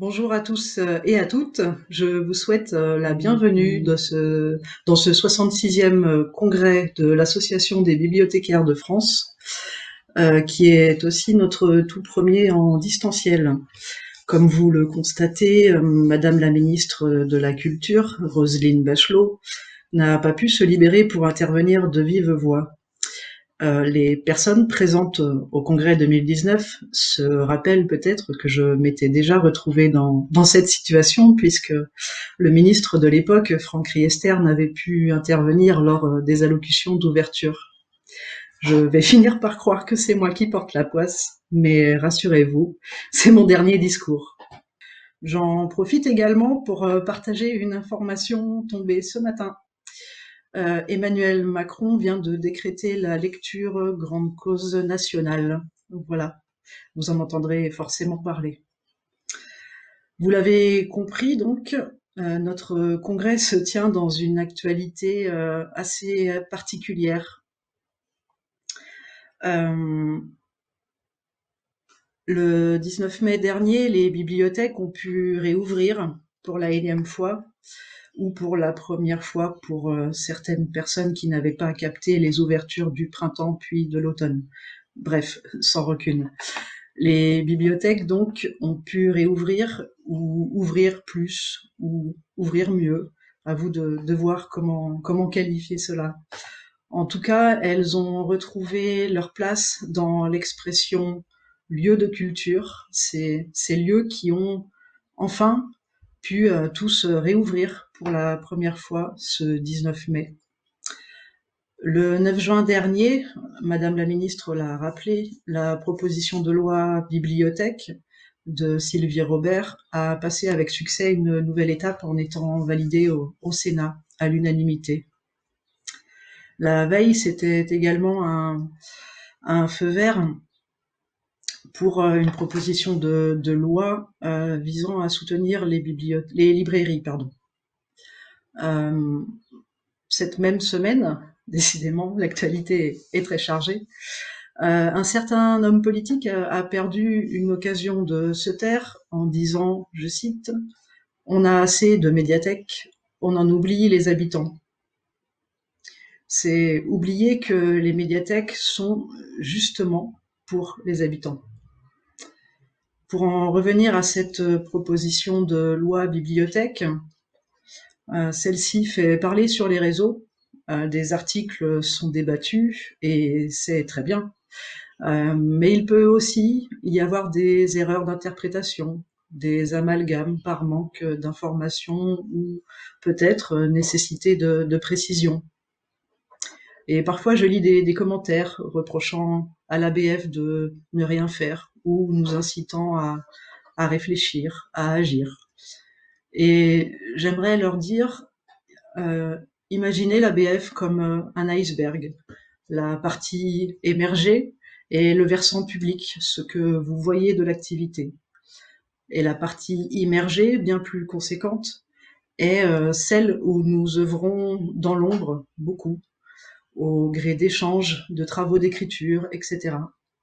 Bonjour à tous et à toutes. Je vous souhaite la bienvenue dans ce 66e congrès de l'Association des bibliothécaires de France, qui est aussi notre tout premier en distanciel. Comme vous le constatez, Madame la ministre de la Culture, Roselyne Bachelot, n'a pas pu se libérer pour intervenir de vive voix. Les personnes présentes au congrès 2019 se rappellent peut-être que je m'étais déjà retrouvée dans cette situation, puisque le ministre de l'époque, Franck Riester, n'avait pu intervenir lors des allocutions d'ouverture. Je vais finir par croire que c'est moi qui porte la poisse, mais rassurez-vous, c'est mon dernier discours. J'en profite également pour partager une information tombée ce matin. Emmanuel Macron vient de décréter la lecture grande cause nationale. Donc voilà, vous en entendrez forcément parler. Vous l'avez compris donc, notre congrès se tient dans une actualité assez particulière. Le 19 mai dernier, les bibliothèques ont pu réouvrir pour la énième fois, ou pour la première fois pour certaines personnes qui n'avaient pas capté les ouvertures du printemps puis de l'automne. Bref, sans rancune. Les bibliothèques, donc, ont pu réouvrir ou ouvrir plus ou ouvrir mieux. À vous de voir comment qualifier cela. En tout cas, elles ont retrouvé leur place dans l'expression lieu de culture. Ces lieux qui ont enfin pu tous réouvrir pour la première fois ce 19 mai. Le 9 juin dernier, Madame la ministre l'a rappelé, la proposition de loi bibliothèque de Sylvie Robert a passé avec succès une nouvelle étape en étant validée au Sénat à l'unanimité. La veille, c'était également un feu vert pour une proposition de loi visant à soutenir les librairies. Cette même semaine, décidément, l'actualité est très chargée, un certain homme politique a perdu une occasion de se taire en disant, je cite, « On a assez de médiathèques, on en oublie les habitants ». C'est oublier que les médiathèques sont justement pour les habitants. Pour en revenir à cette proposition de loi bibliothèque, celle-ci fait parler sur les réseaux, des articles sont débattus et c'est très bien. Mais il peut aussi y avoir des erreurs d'interprétation, des amalgames par manque d'information ou peut-être nécessité de précision. Et parfois, je lis des commentaires reprochant à l'ABF de ne rien faire ou nous incitant à réfléchir, à agir. Et j'aimerais leur dire, imaginez l'ABF comme un iceberg, la partie émergée et le versant public, ce que vous voyez de l'activité. Et la partie immergée, bien plus conséquente, est celle où nous œuvrons dans l'ombre beaucoup, au gré d'échanges, de travaux d'écriture, etc.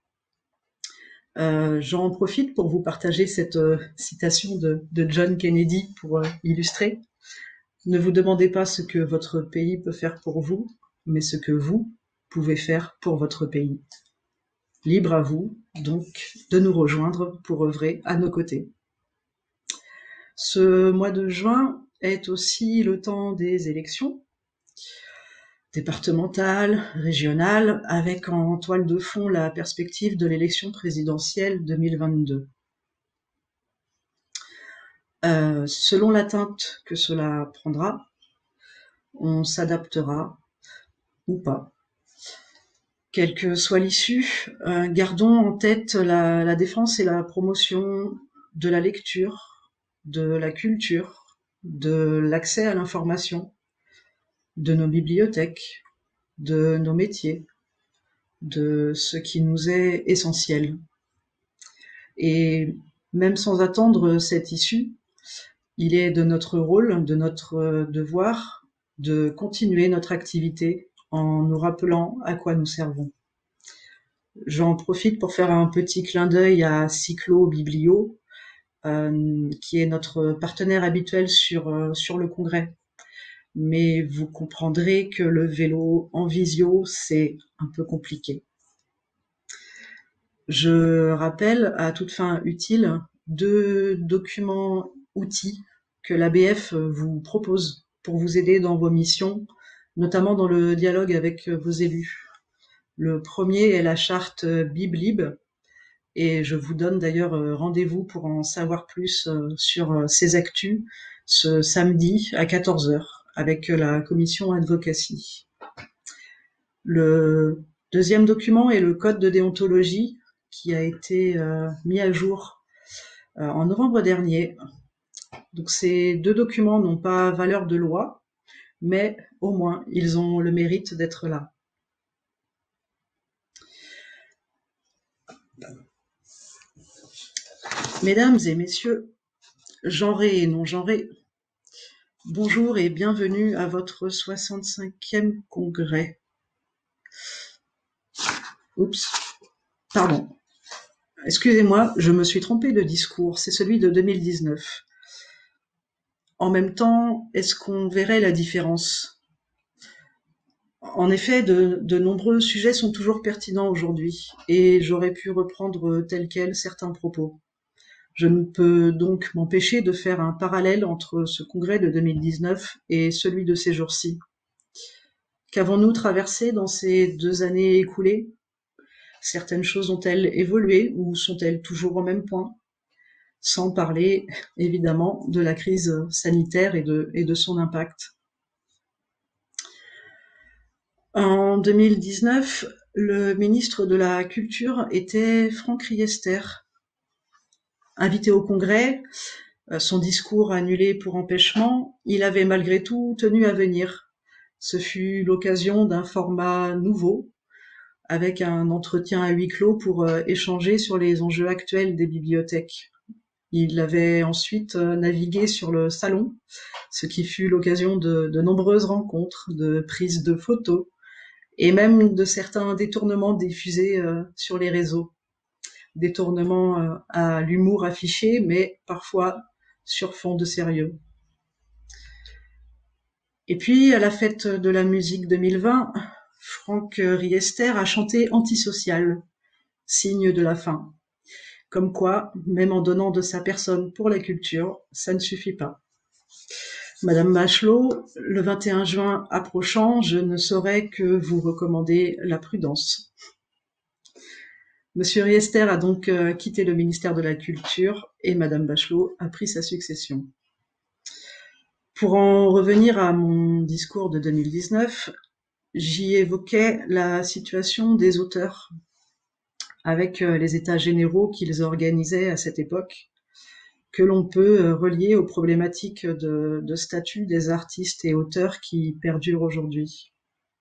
J'en profite pour vous partager cette citation de John Kennedy pour illustrer. Ne vous demandez pas ce que votre pays peut faire pour vous, mais ce que vous pouvez faire pour votre pays. Libre à vous, donc, de nous rejoindre pour œuvrer à nos côtés. Ce mois de juin est aussi le temps des élections départementales, régionales, avec en toile de fond la perspective de l'élection présidentielle 2022. Selon la teinte que cela prendra, on s'adaptera ou pas. Quelle que soit l'issue, gardons en tête la défense et la promotion de la lecture, de la culture, de l'accès à l'information, de nos bibliothèques, de nos métiers, de ce qui nous est essentiel. Et même sans attendre cette issue, il est de notre rôle, de notre devoir, de continuer notre activité en nous rappelant à quoi nous servons. J'en profite pour faire un petit clin d'œil à Cyclo Biblio, qui est notre partenaire habituel sur le congrès. Mais vous comprendrez que le vélo en visio, c'est un peu compliqué. Je rappelle, à toute fin utile, 2 documents outils que l'ABF vous propose pour vous aider dans vos missions, notamment dans le dialogue avec vos élus. Le premier est la charte BibLib, et je vous donne d'ailleurs rendez-vous pour en savoir plus sur ces actus ce samedi à 14 heures avec la commission advocacy. Le deuxième document est le code de déontologie qui a été mis à jour en novembre dernier. Donc ces 2 documents n'ont pas valeur de loi, mais au moins ils ont le mérite d'être là. Mesdames et messieurs, genrés et non genrés, bonjour et bienvenue à votre 65e congrès. Oups, pardon. Excusez-moi, je me suis trompée de discours, c'est celui de 2019. En même temps, est-ce qu'on verrait la différence? En effet, de nombreux sujets sont toujours pertinents aujourd'hui, et j'aurais pu reprendre tels quels certains propos. Je ne peux donc m'empêcher de faire un parallèle entre ce congrès de 2019 et celui de ces jours-ci. Qu'avons-nous traversé dans ces 2 années écoulées? Certaines choses ont-elles évolué ou sont-elles toujours au même point? Sans parler, évidemment, de la crise sanitaire et de son impact. En 2019, le ministre de la Culture était Franck Riester. Invité au congrès, son discours annulé pour empêchement, il avait malgré tout tenu à venir. Ce fut l'occasion d'un format nouveau, avec un entretien à huis clos pour échanger sur les enjeux actuels des bibliothèques. Il avait ensuite navigué sur le salon, ce qui fut l'occasion de nombreuses rencontres, de prises de photos, et même de certains détournements diffusés sur les réseaux. Détournements à l'humour affiché, mais parfois sur fond de sérieux. Et puis, à la fête de la musique 2020, Franck Riester a chanté Antisocial, signe de la fin. Comme quoi, même en donnant de sa personne pour la culture, ça ne suffit pas. Madame Bachelot, le 21 juin approchant, je ne saurais que vous recommander la prudence. Monsieur Riester a donc quitté le ministère de la Culture et Madame Bachelot a pris sa succession. Pour en revenir à mon discours de 2019, j'y évoquais la situation des auteurs avec les états généraux qu'ils organisaient à cette époque, que l'on peut relier aux problématiques de statut des artistes et auteurs qui perdurent aujourd'hui.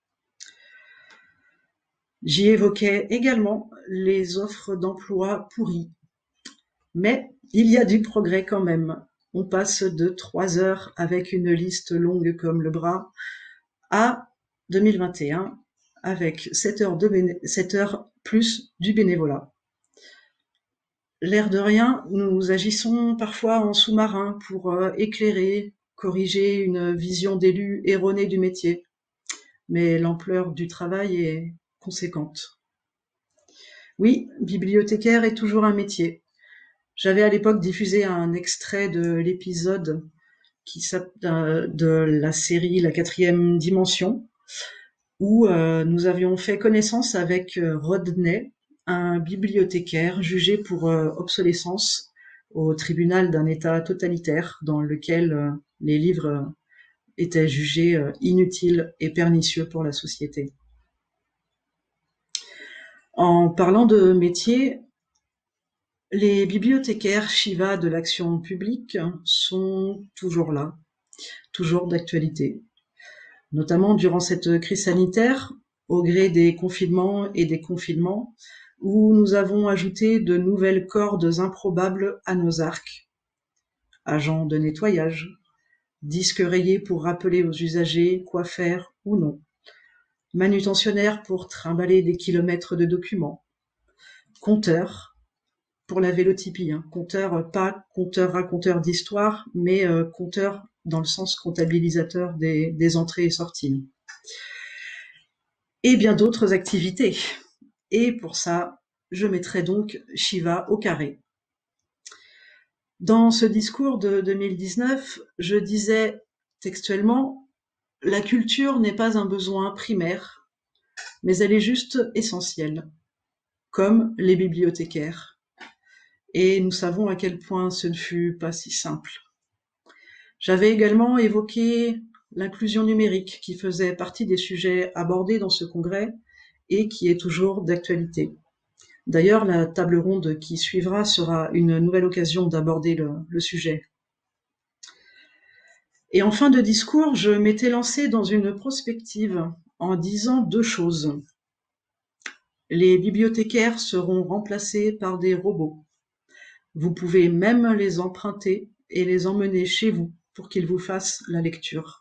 J'y évoquais également les offres d'emploi pourries. Mais il y a du progrès quand même. On passe de 3 heures avec une liste longue comme le bras à 2021 avec 7 heures plus du bénévolat. L'air de rien, nous agissons parfois en sous-marin pour éclairer, corriger une vision d'élu erronée du métier. Mais l'ampleur du travail est conséquente. Oui, bibliothécaire est toujours un métier. J'avais à l'époque diffusé un extrait de l'épisode de la série La 4e dimension, où nous avions fait connaissance avec Rodney, un bibliothécaire jugé pour obsolescence au tribunal d'un État totalitaire dans lequel les livres étaient jugés inutiles et pernicieux pour la société. En parlant de métier, les bibliothécaires Shiva de l'action publique sont toujours là, toujours d'actualité, notamment durant cette crise sanitaire, au gré des confinements et des confinements, où nous avons ajouté de nouvelles cordes improbables à nos arcs. Agents de nettoyage, disques rayés pour rappeler aux usagers quoi faire ou non, manutentionnaires pour trimballer des kilomètres de documents, compteurs, pour la vélotypie, hein. Conteur, pas conteur-raconteur d'histoire, mais conteur dans le sens comptabilisateur des entrées et sorties. Et bien d'autres activités. Et pour ça, je mettrai donc Shiva au carré. Dans ce discours de 2019, je disais textuellement, la culture n'est pas un besoin primaire, mais elle est juste essentielle, comme les bibliothécaires. Et nous savons à quel point ce ne fut pas si simple. J'avais également évoqué l'inclusion numérique qui faisait partie des sujets abordés dans ce congrès et qui est toujours d'actualité. D'ailleurs, la table ronde qui suivra sera une nouvelle occasion d'aborder le sujet. Et en fin de discours, je m'étais lancée dans une prospective en disant deux choses. Les bibliothécaires seront remplacés par des robots. Vous pouvez même les emprunter et les emmener chez vous pour qu'ils vous fassent la lecture.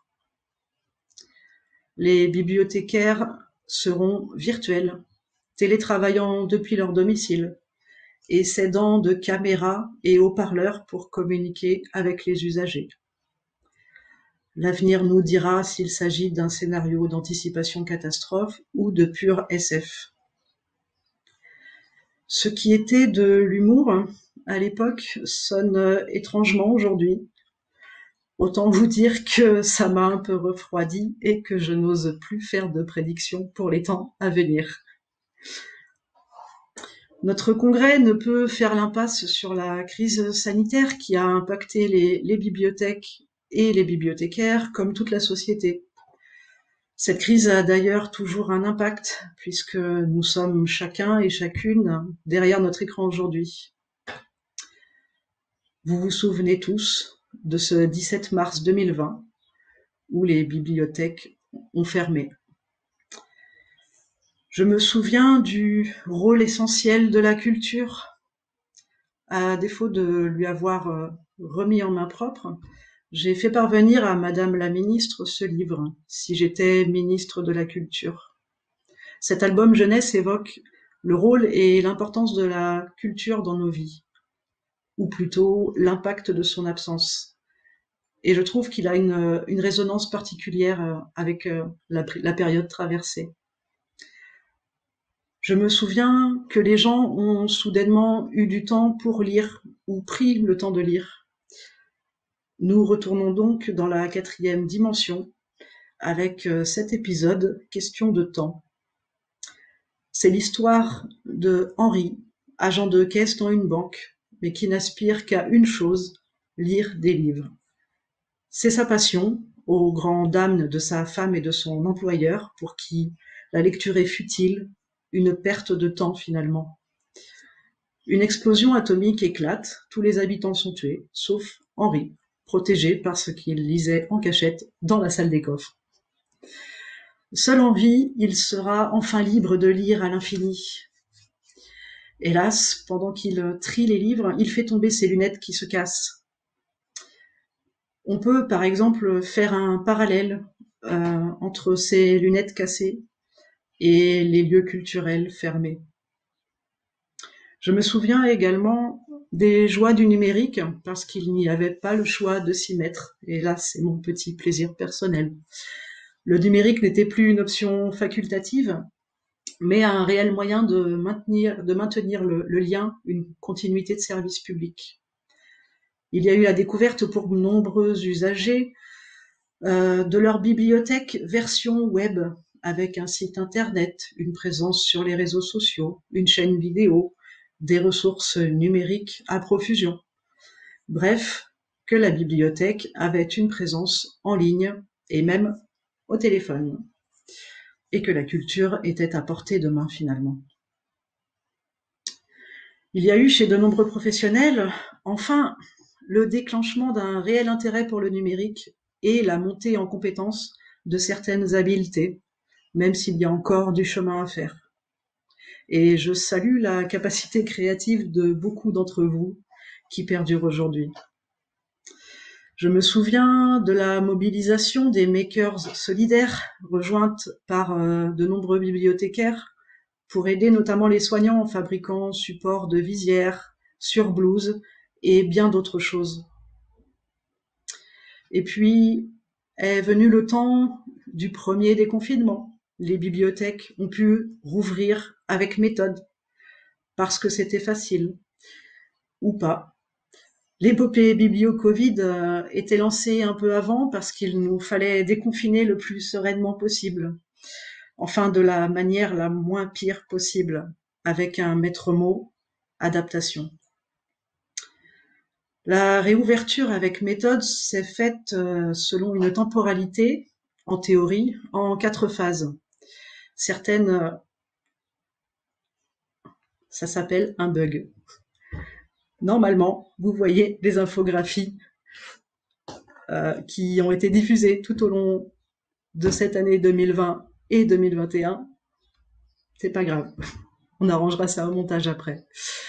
Les bibliothécaires seront virtuels, télétravaillant depuis leur domicile et s'aidant de caméras et haut-parleurs pour communiquer avec les usagers. L'avenir nous dira s'il s'agit d'un scénario d'anticipation catastrophe ou de pure SF. Ce qui était de l'humour à l'époque sonne étrangement aujourd'hui. Autant vous dire que ça m'a un peu refroidi et que je n'ose plus faire de prédictions pour les temps à venir. Notre congrès ne peut faire l'impasse sur la crise sanitaire qui a impacté les bibliothèques et les bibliothécaires comme toute la société. Cette crise a d'ailleurs toujours un impact puisque nous sommes chacun et chacune derrière notre écran aujourd'hui. Vous vous souvenez tous de ce 17 mars 2020 où les bibliothèques ont fermé. Je me souviens du rôle essentiel de la culture. À défaut de lui avoir remis en main propre, j'ai fait parvenir à Madame la Ministre ce livre, Si j'étais ministre de la Culture. Cet album jeunesse évoque le rôle et l'importance de la culture dans nos vies, ou plutôt l'impact de son absence. Et je trouve qu'il a une résonance particulière avec la période traversée. Je me souviens que les gens ont soudainement eu du temps pour lire, ou pris le temps de lire. Nous retournons donc dans la 4e dimension, avec cet épisode, Question de temps. C'est l'histoire de Henri, agent de caisse dans une banque, mais qui n'aspire qu'à une chose, lire des livres. C'est sa passion, aux grandes dames de sa femme et de son employeur, pour qui la lecture est futile, une perte de temps finalement. Une explosion atomique éclate, tous les habitants sont tués, sauf Henri, protégé parce qu'il lisait en cachette dans la salle des coffres. Seul en vie, il sera enfin libre de lire à l'infini. Hélas, pendant qu'il trie les livres, il fait tomber ses lunettes qui se cassent. On peut par exemple faire un parallèle entre ces lunettes cassées et les lieux culturels fermés. Je me souviens également des joies du numérique parce qu'il n'y avait pas le choix de s'y mettre. Et là, c'est mon petit plaisir personnel. Le numérique n'était plus une option facultative, mais un réel moyen de maintenir le lien, une continuité de service public. Il y a eu la découverte pour de nombreux usagers de leur bibliothèque version web, avec un site internet, une présence sur les réseaux sociaux, une chaîne vidéo, des ressources numériques à profusion. Bref, que la bibliothèque avait une présence en ligne et même au téléphone. Et que la culture était à portée de main finalement. Il y a eu chez de nombreux professionnels, enfin, le déclenchement d'un réel intérêt pour le numérique et la montée en compétence de certaines habiletés, même s'il y a encore du chemin à faire. Et je salue la capacité créative de beaucoup d'entre vous qui perdure aujourd'hui. Je me souviens de la mobilisation des makers solidaires, rejointes par de nombreux bibliothécaires, pour aider notamment les soignants en fabriquant supports de visière, sur blouse et bien d'autres choses. Et puis est venu le temps du premier déconfinement. Les bibliothèques ont pu rouvrir avec méthode, parce que c'était facile, ou pas. L'épopée biblio-Covid était lancée un peu avant parce qu'il nous fallait déconfiner le plus sereinement possible, enfin de la manière la moins pire possible, avec un maître mot, adaptation. La réouverture avec méthode s'est faite selon une temporalité, en théorie, en 4 phases. Certaines, ça s'appelle un bug. Normalement, vous voyez des infographies qui ont été diffusées tout au long de cette année 2020 et 2021. C'est pas grave, on arrangera ça au montage après.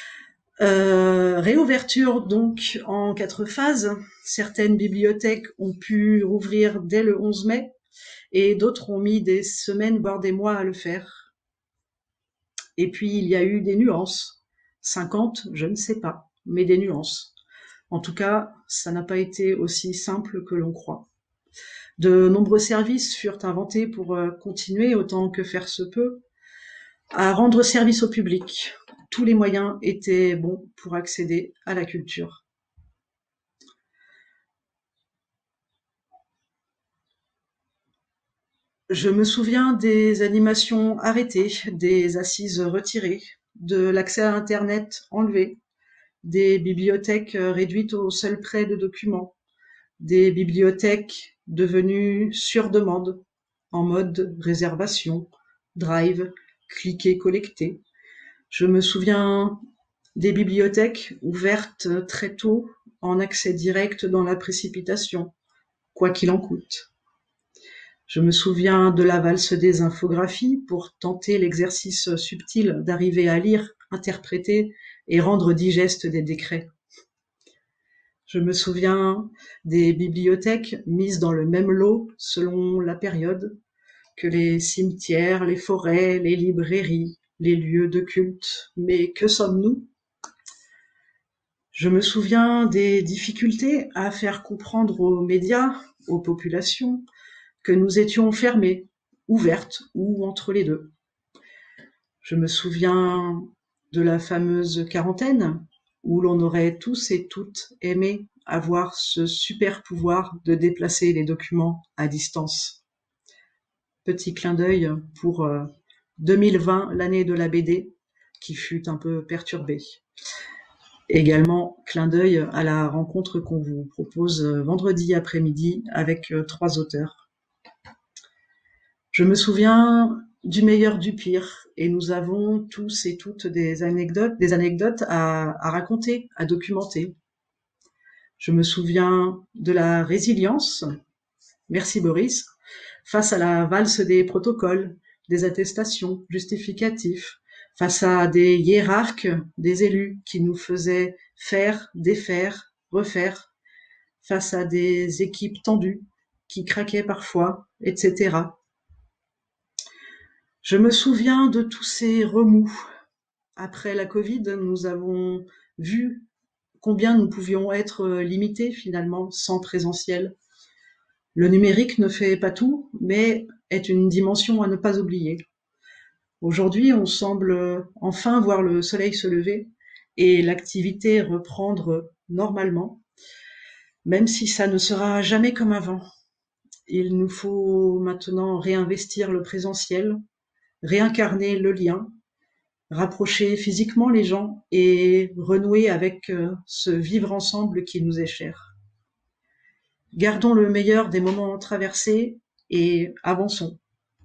Réouverture donc en 4 phases. Certaines bibliothèques ont pu rouvrir dès le 11 mai et d'autres ont mis des semaines voire des mois à le faire. Et puis il y a eu des nuances. 50, je ne sais pas, mais des nuances. En tout cas, ça n'a pas été aussi simple que l'on croit. De nombreux services furent inventés pour continuer, autant que faire se peut, à rendre service au public. Tous les moyens étaient bons pour accéder à la culture. Je me souviens des animations arrêtées, des assises retirées, de l'accès à Internet enlevé, des bibliothèques réduites au seul prêt de documents, des bibliothèques devenues sur demande, en mode réservation, drive, cliquer, collecter. Je me souviens des bibliothèques ouvertes très tôt en accès direct dans la précipitation, quoi qu'il en coûte. Je me souviens de la valse des infographies pour tenter l'exercice subtil d'arriver à lire, interpréter et rendre digeste des décrets. Je me souviens des bibliothèques mises dans le même lot selon la période que les cimetières, les forêts, les librairies, les lieux de culte. Mais que sommes-nous ? Je me souviens des difficultés à faire comprendre aux médias, aux populations, que nous étions fermées, ouvertes ou entre les deux. Je me souviens de la fameuse quarantaine, où l'on aurait tous et toutes aimé avoir ce super pouvoir de déplacer les documents à distance. Petit clin d'œil pour 2020, l'année de la BD, qui fut un peu perturbée. Également, clin d'œil à la rencontre qu'on vous propose vendredi après-midi avec 3 auteurs. Je me souviens du meilleur du pire, et nous avons tous et toutes des anecdotes à raconter, à documenter. Je me souviens de la résilience, merci Boris, face à la valse des protocoles, des attestations, justificatifs, face à des hiérarques, des élus qui nous faisaient faire, défaire, refaire, face à des équipes tendues qui craquaient parfois, etc. Je me souviens de tous ces remous. Après la Covid, nous avons vu combien nous pouvions être limités finalement sans présentiel. Le numérique ne fait pas tout, mais est une dimension à ne pas oublier. Aujourd'hui, on semble enfin voir le soleil se lever et l'activité reprendre normalement, même si ça ne sera jamais comme avant. Il nous faut maintenant réinvestir le présentiel, réincarner le lien, rapprocher physiquement les gens et renouer avec ce vivre ensemble qui nous est cher. Gardons le meilleur des moments traversés et avançons.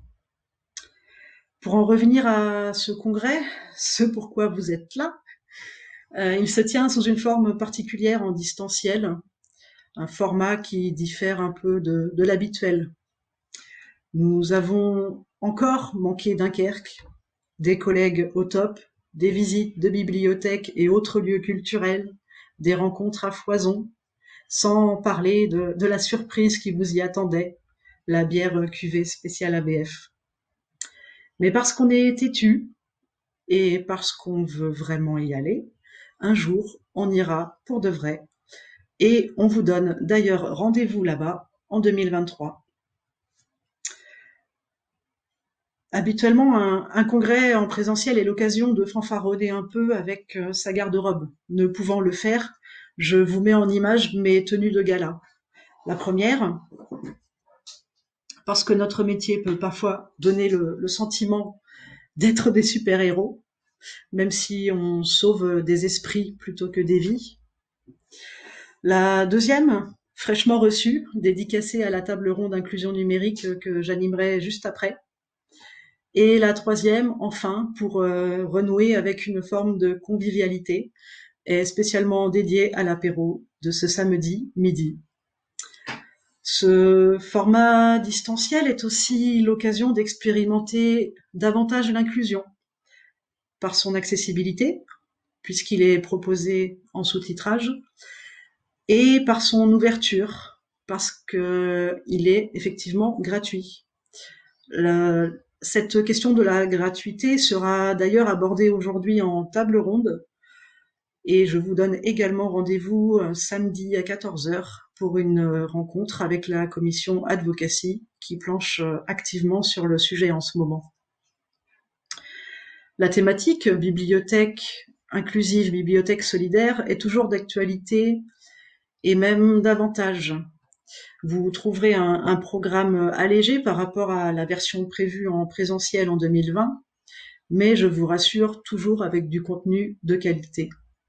Pour en revenir à ce congrès, ce pourquoi vous êtes là, il se tient sous une forme particulière en distanciel, un format qui diffère un peu de l'habituel. Nous avons encore manqué Dunkerque, des collègues au top, des visites de bibliothèques et autres lieux culturels, des rencontres à foison, sans parler de la surprise qui vous y attendait, la bière cuvée spéciale ABF. Mais parce qu'on est têtu et parce qu'on veut vraiment y aller, un jour, on ira pour de vrai. Et on vous donne d'ailleurs rendez-vous là-bas en 2023. Habituellement, un congrès en présentiel est l'occasion de fanfaronner un peu avec sa garde-robe. Ne pouvant le faire, je vous mets en image mes tenues de gala. La première, parce que notre métier peut parfois donner le sentiment d'être des super-héros, même si on sauve des esprits plutôt que des vies. La deuxième, fraîchement reçue, dédicacée à la table ronde inclusion numérique que j'animerai juste après. Et la troisième, enfin, pour renouer avec une forme de convivialité, est spécialement dédiée à l'apéro de ce samedi midi. Ce format distanciel est aussi l'occasion d'expérimenter davantage l'inclusion par son accessibilité, puisqu'il est proposé en sous-titrage, et par son ouverture, parce qu'il est effectivement gratuit. Cette question de la gratuité sera d'ailleurs abordée aujourd'hui en table ronde, et je vous donne également rendez-vous samedi à 14h pour une rencontre avec la commission Advocacy qui planche activement sur le sujet en ce moment. La thématique bibliothèque inclusive, bibliothèque solidaire est toujours d'actualité et même davantage. Vous trouverez un programme allégé par rapport à la version prévue en présentiel en 2020, mais je vous rassure, toujours avec du contenu de qualité.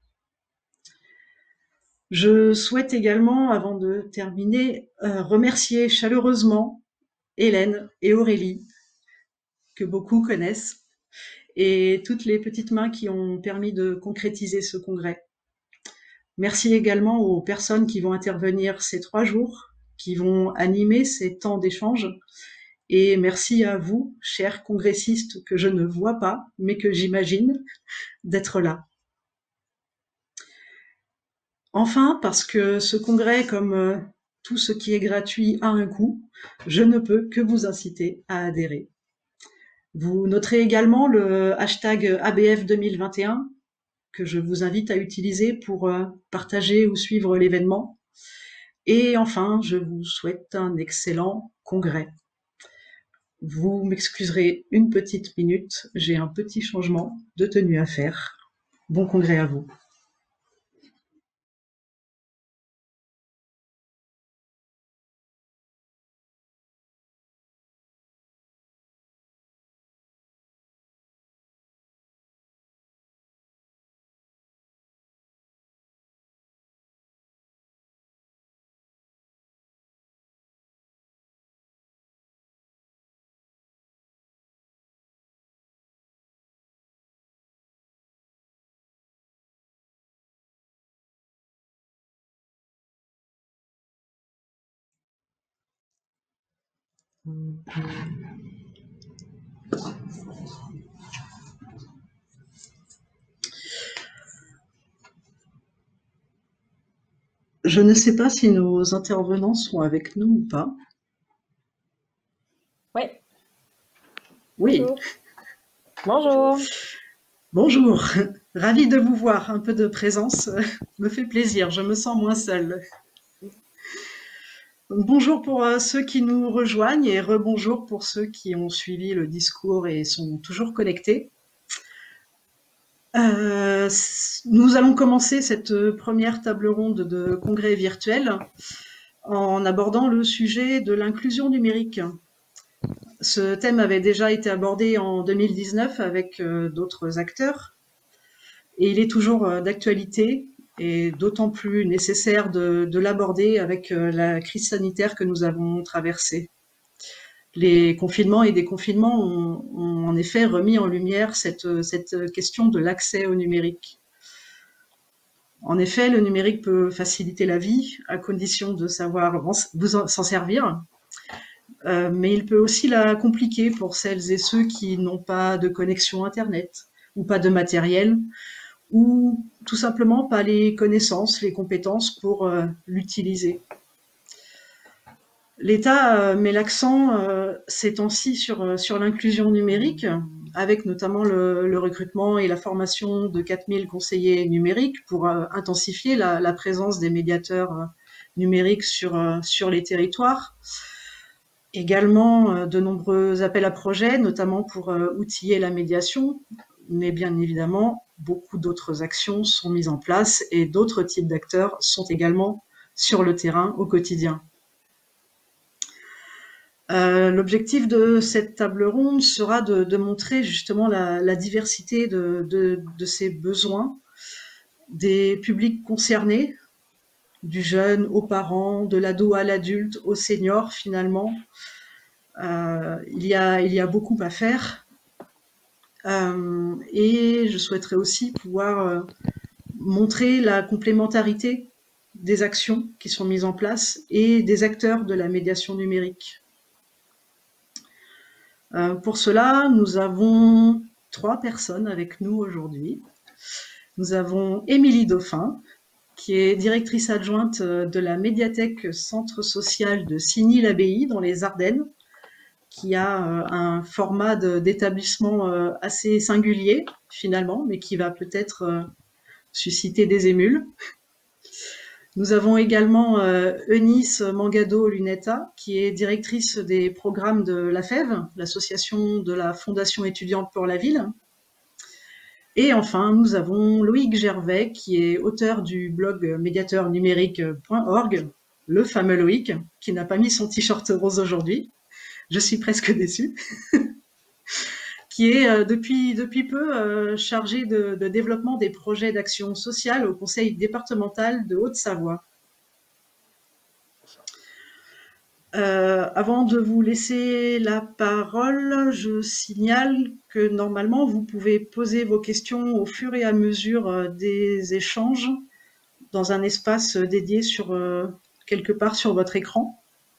Je souhaite également, avant de terminer, remercier chaleureusement Hélène et Aurélie, que beaucoup connaissent, et toutes les petites mains qui ont permis de concrétiser ce congrès. Merci également aux personnes qui vont intervenir ces 3 jours, qui vont animer ces temps d'échange. Et merci à vous, chers congressistes que je ne vois pas, mais que j'imagine, d'être là. Enfin, parce que ce congrès, comme tout ce qui est gratuit, a un coût, je ne peux que vous inciter à adhérer. Vous noterez également le hashtag ABF 2021 que je vous invite à utiliser pour partager ou suivre l'événement. Et enfin, je vous souhaite un excellent congrès. Vous m'excuserez une petite minute, j'ai un petit changement de tenue à faire. Bon congrès à vous. Je ne sais pas si nos intervenants sont avec nous ou pas. Oui. Oui. Bonjour. Bonjour. Ravie de vous voir. Un peu de présence me fait plaisir. Je me sens moins seule. Donc, bonjour pour ceux qui nous rejoignent et rebonjour pour ceux qui ont suivi le discours et sont toujours connectés. Nous allons commencer cette première table ronde de congrès virtuel en abordant le sujet de l'inclusion numérique. Ce thème avait déjà été abordé en 2019 avec d'autres acteurs et il est toujours d'actualité et d'autant plus nécessaire de l'aborder avec la crise sanitaire que nous avons traversée. Les confinements et déconfinements ont en effet remis en lumière cette question de l'accès au numérique. En effet, le numérique peut faciliter la vie à condition de savoir s'en servir, mais il peut aussi la compliquer pour celles et ceux qui n'ont pas de connexion Internet ou pas de matériel ou tout simplement pas les connaissances, les compétences pour l'utiliser. L'État met l'accent ces temps-ci sur l'inclusion numérique avec notamment le recrutement et la formation de 4000 conseillers numériques pour intensifier la présence des médiateurs numériques sur les territoires. Également, de nombreux appels à projets, notamment pour outiller la médiation, mais bien évidemment, beaucoup d'autres actions sont mises en place et d'autres types d'acteurs sont également sur le terrain au quotidien. L'objectif de cette table ronde sera de montrer justement la diversité de ces besoins des publics concernés, du jeune aux parents, de l'ado à l'adulte, aux seniors finalement. Il y a beaucoup à faire. Et je souhaiterais aussi pouvoir montrer la complémentarité des actions qui sont mises en place et des acteurs de la médiation numérique. Pour cela, nous avons 3 personnes avec nous aujourd'hui. Nous avons Émilie Dauphin, qui est directrice adjointe de la médiathèque Centre social de Signy-l'Abbaye dans les Ardennes, qui a un format d'établissement assez singulier finalement, mais qui va peut-être susciter des émules. Nous avons également Eunice Mangado-Lunetta, qui est directrice des programmes de la FEV, l'association de la Fondation étudiante pour la ville. Et enfin, nous avons Loïc Gervais, qui est auteur du blog médiateurnumérique.org, le fameux Loïc, qui n'a pas mis son t-shirt rose aujourd'hui. Je suis presque déçue. Qui est depuis peu chargé de développement des projets d'action sociale au Conseil départemental de Haute-Savoie. Avant de vous laisser la parole, je signale que normalement vous pouvez poser vos questions au fur et à mesure des échanges dans un espace dédié quelque part sur votre écran.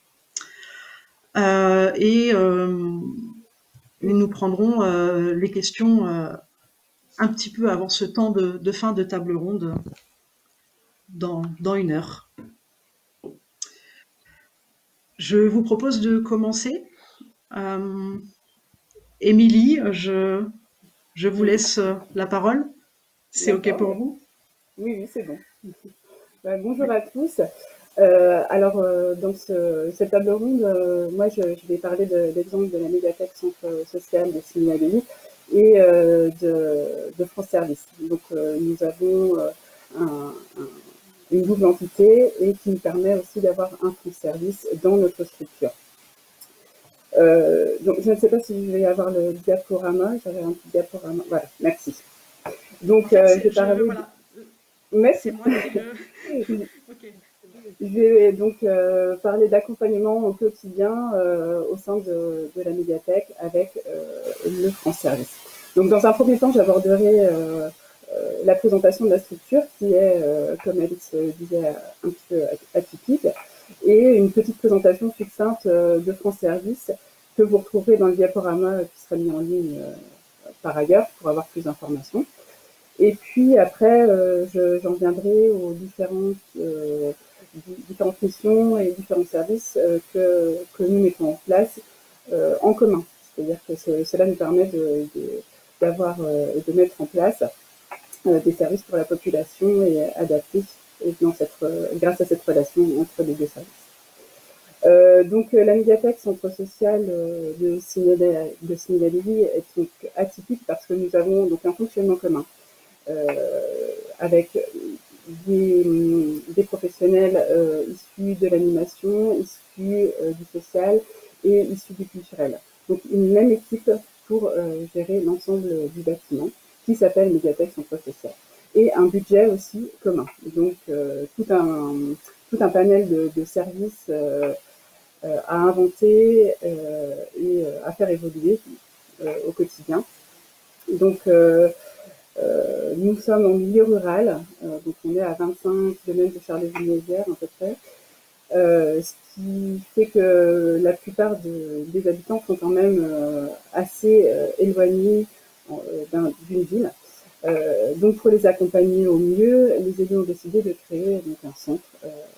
Et nous prendrons les questions un petit peu avant ce temps de fin de table ronde dans 1 heure. Je vous propose de commencer. Émilie, je vous laisse la parole. C'est OK pour vous? Oui, c'est bon. Bonjour à tous. Dans cette table ronde, moi je vais parler de l'exemple de la médiathèque Centre social de Signy-l'Abbaye et de France Service. Donc nous avons une double entité et qui nous permet aussi d'avoir un France Service dans notre structure. Donc je ne sais pas si je vais avoir le diaporama. J'aurai un petit diaporama. Voilà, merci. Donc je vais parler. Voilà. Merci. Okay. Je vais donc parler d'accompagnement au quotidien au sein de la médiathèque avec le France Service. Donc dans un premier temps, j'aborderai la présentation de la structure qui est, comme Alix disait, un petit peu atypique, et une petite présentation succincte de France Service que vous retrouverez dans le diaporama qui sera mis en ligne par ailleurs pour avoir plus d'informations. Et puis après, j'en viendrai aux différentes missions et différents services que nous mettons en place en commun. C'est-à-dire que cela nous permet de mettre en place des services pour la population et adaptés grâce à cette relation entre les deux services. Donc la médiathèque Centre social de Signy-l'Abbaye est donc atypique parce que nous avons donc un fonctionnement commun avec des professionnels issus de l'animation, issus du social et issus du culturel. Donc une même équipe pour gérer l'ensemble du bâtiment qui s'appelle Médiathèque Centre social. Et un budget aussi commun. Donc tout un panel de services à inventer et à faire évoluer au quotidien. Donc nous sommes en milieu rural, donc on est à 25 km de Charleville-Mézières à peu près, ce qui fait que la plupart des habitants sont quand même assez éloignés d'une ville. Donc pour les accompagner au mieux, les élus ont décidé de créer donc, un centre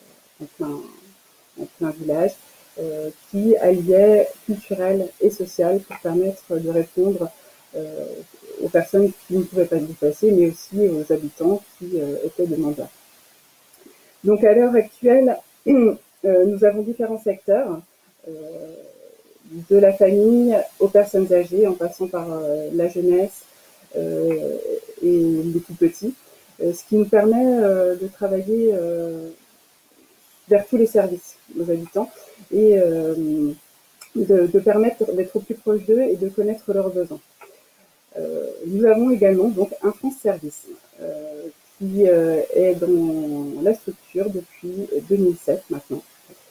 en plein village qui alliait culturel et social pour permettre de répondre aux personnes qui ne pouvaient pas se déplacer, mais aussi aux habitants qui étaient demandeurs. Donc à l'heure actuelle, nous avons différents secteurs, de la famille aux personnes âgées, en passant par la jeunesse et les tout petits, ce qui nous permet de travailler vers tous les services aux habitants et de permettre d'être au plus proche d'eux et de connaître leurs besoins. Nous avons également donc un France Service qui est dans la structure depuis 2007 maintenant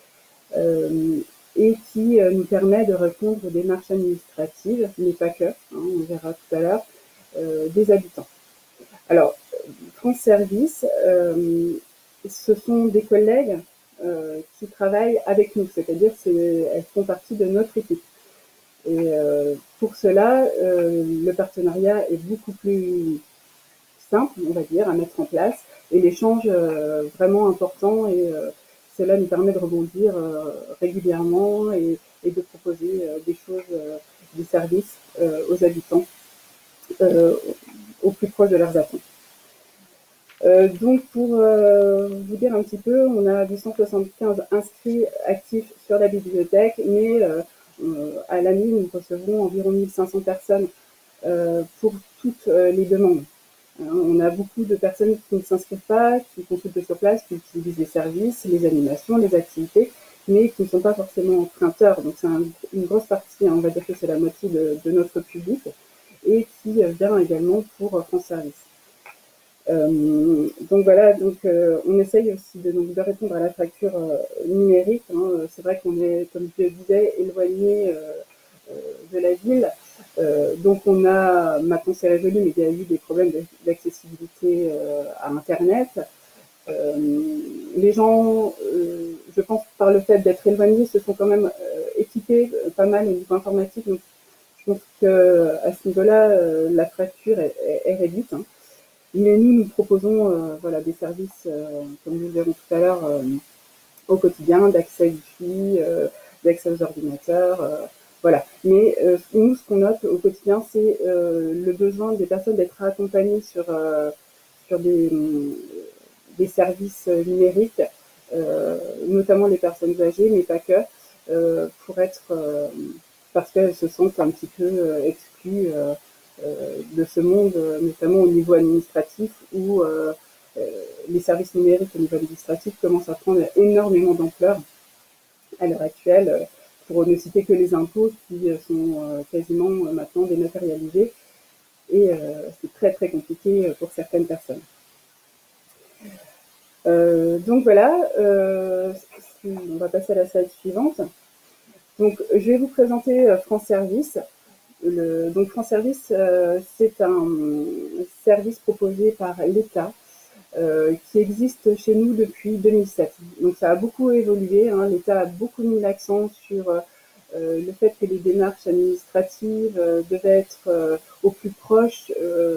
et qui nous permet de répondre aux démarches administratives, mais pas que, hein, on verra tout à l'heure, des habitants. Alors, France Service, ce sont des collègues qui travaillent avec nous, c'est-à-dire qu'elles font partie de notre équipe. Et pour cela, le partenariat est beaucoup plus simple, on va dire, à mettre en place, et l'échange vraiment important, et cela nous permet de rebondir régulièrement et de proposer des choses, des services aux habitants au plus proche de leurs attentes. Donc pour vous dire un petit peu, on a 275 inscrits actifs sur la bibliothèque, mais à l'année, nous recevons environ 1500 personnes pour toutes les demandes. On a beaucoup de personnes qui ne s'inscrivent pas, qui consultent sur place, qui utilisent les services, les animations, les activités, mais qui ne sont pas forcément emprunteurs. Donc c'est une grosse partie, hein, on va dire que c'est la moitié de notre public, et qui vient également pour France Service. Donc voilà, donc on essaye aussi de répondre à la fracture numérique. Hein. C'est vrai qu'on est, comme je le disais, éloigné de la ville. Donc on a, maintenant c'est résolu, mais il y a eu des problèmes d'accessibilité à Internet. Les gens, je pense, par le fait d'être éloignés, se sont quand même équipés pas mal au niveau informatique. Donc je pense qu'à ce niveau-là, la fracture est réduite. Hein. Mais nous proposons voilà, des services, comme nous le verrons tout à l'heure, au quotidien, d'accès Wi-Fi, d'accès aux ordinateurs, voilà. Mais nous, ce qu'on note au quotidien, c'est le besoin des personnes d'être accompagnées sur des services numériques, notamment les personnes âgées, mais pas que, pour être, parce qu'elles se sentent un petit peu exclues de ce monde, notamment au niveau administratif, où les services numériques au niveau administratif commencent à prendre énormément d'ampleur à l'heure actuelle, pour ne citer que les impôts qui sont quasiment maintenant dématérialisés, et c'est très très compliqué pour certaines personnes. Donc voilà, on va passer à la slide suivante. Donc je vais vous présenter France Service. Donc France Service, c'est un service proposé par l'État qui existe chez nous depuis 2007. Donc ça a beaucoup évolué, hein. L'État a beaucoup mis l'accent sur le fait que les démarches administratives devaient être au plus proche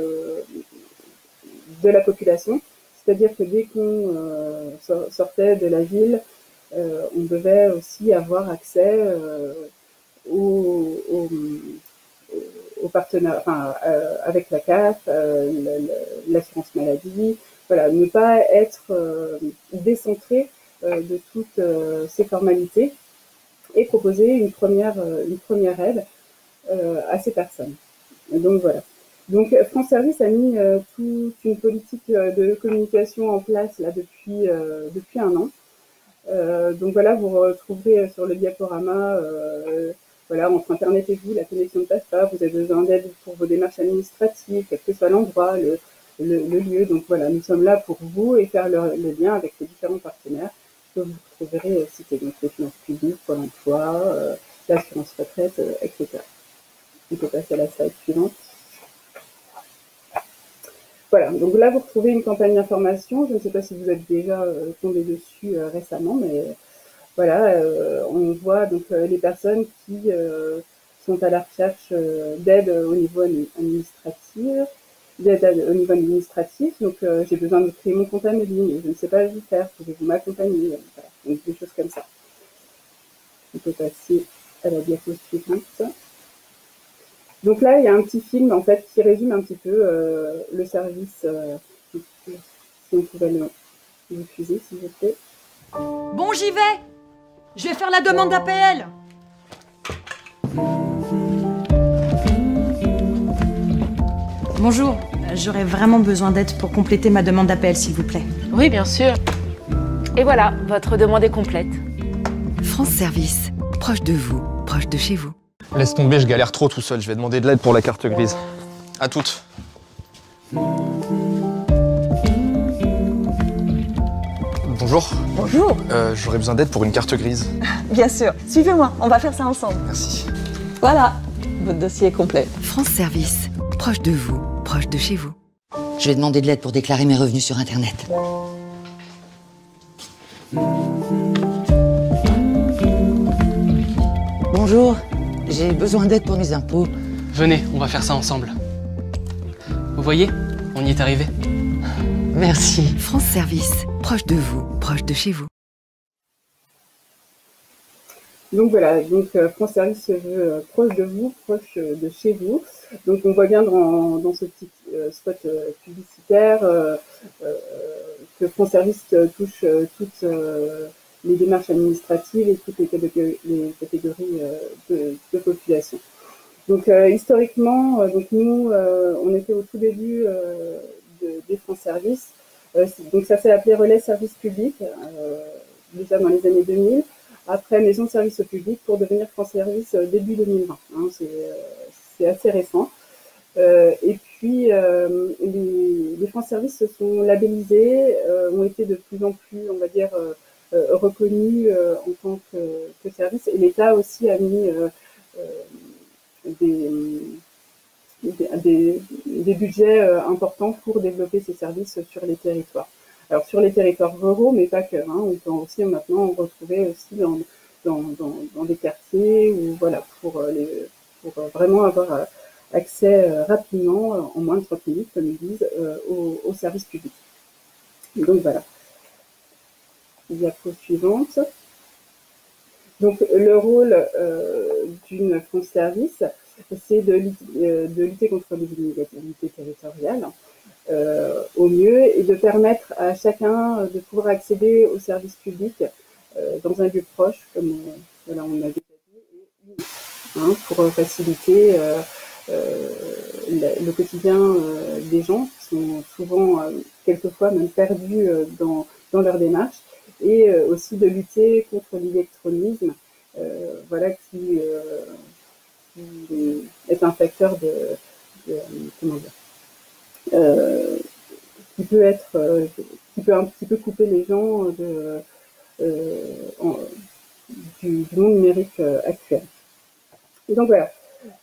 de la population. C'est-à-dire que dès qu'on sortait de la ville, on devait aussi avoir accès aux partenaires, enfin, avec la CAF, l'assurance maladie, voilà, ne pas être décentré de toutes ces formalités et proposer une première aide à ces personnes. Donc voilà. Donc France Service a mis toute une politique de communication en place là depuis un an. Donc voilà, vous retrouverez sur le diaporama, voilà, entre Internet et vous, la connexion ne passe pas, vous avez besoin d'aide pour vos démarches administratives, quel que soit l'endroit, le lieu. Donc voilà, nous sommes là pour vous et faire le lien avec les différents partenaires que vous trouverez cités, donc les finances publiques, Pôle emploi, l'assurance retraite, etc. On peut passer à la slide suivante. Voilà, donc là vous retrouvez une campagne d'information. Je ne sais pas si vous êtes déjà tombé dessus récemment, mais voilà, on voit donc les personnes qui sont à la recherche d'aide au niveau administratif. Donc j'ai besoin de créer mon compte Amélie, je ne sais pas le faire, pouvez-vous m'accompagner, voilà, donc des choses comme ça. On peut passer à la diapo suivante. Donc là, il y a un petit film en fait qui résume un petit peu le service. Si on pouvait le diffuser, s'il vous plaît. Bon, j'y vais. Je vais faire la demande d'APL. Bonjour, j'aurais vraiment besoin d'aide pour compléter ma demande d'APL, s'il vous plaît. Oui, bien sûr. Et voilà, votre demande est complète. France Service, proche de vous, proche de chez vous. Laisse tomber, je galère trop tout seul. Je vais demander de l'aide pour la carte grise. À toutes. Bonjour. Bonjour. J'aurais besoin d'aide pour une carte grise. Bien sûr. Suivez-moi, on va faire ça ensemble. Merci. Voilà, votre dossier est complet. France Service, proche de vous, proche de chez vous. Je vais demander de l'aide pour déclarer mes revenus sur Internet. Bonjour, j'ai besoin d'aide pour mes impôts. Venez, on va faire ça ensemble. Vous voyez, on y est arrivé. Merci. France Service, proche de vous, proche de chez vous. Donc voilà, donc France Service se veut proche de vous, proche de chez vous. Donc on voit bien dans ce petit spot publicitaire que France Service touche toutes les démarches administratives et toutes les catégories de population. Donc historiquement, donc nous, on était au tout début des France Service. Donc ça s'est appelé Relais Service Public, déjà dans les années 2000. Après Maison de Service au Public pour devenir France Service début 2020. Hein, c'est assez récent. Et puis les France Service se sont labellisés, ont été de plus en plus, on va dire, reconnus en tant que service. Et l'État aussi a mis des budgets importants pour développer ces services sur les territoires. Alors sur les territoires ruraux, mais pas que. Hein, on peut aussi maintenant retrouver aussi dans des quartiers ou voilà pour vraiment avoir accès rapidement en moins de 30 minutes, comme ils disent, aux services publics. Donc voilà. Diapo suivante. Donc le rôle d'une France Service, c'est de lutter contre les inégalités territoriales au mieux et de permettre à chacun de pouvoir accéder aux services publics dans un lieu proche, comme voilà, on a déjà dit, hein, pour faciliter le quotidien des gens qui sont souvent, quelquefois même perdus dans leur démarche, et aussi de lutter contre l'électronisme, voilà, qui est un facteur comment dire, qui peut un petit peu couper les gens du monde numérique actuel. Et donc voilà,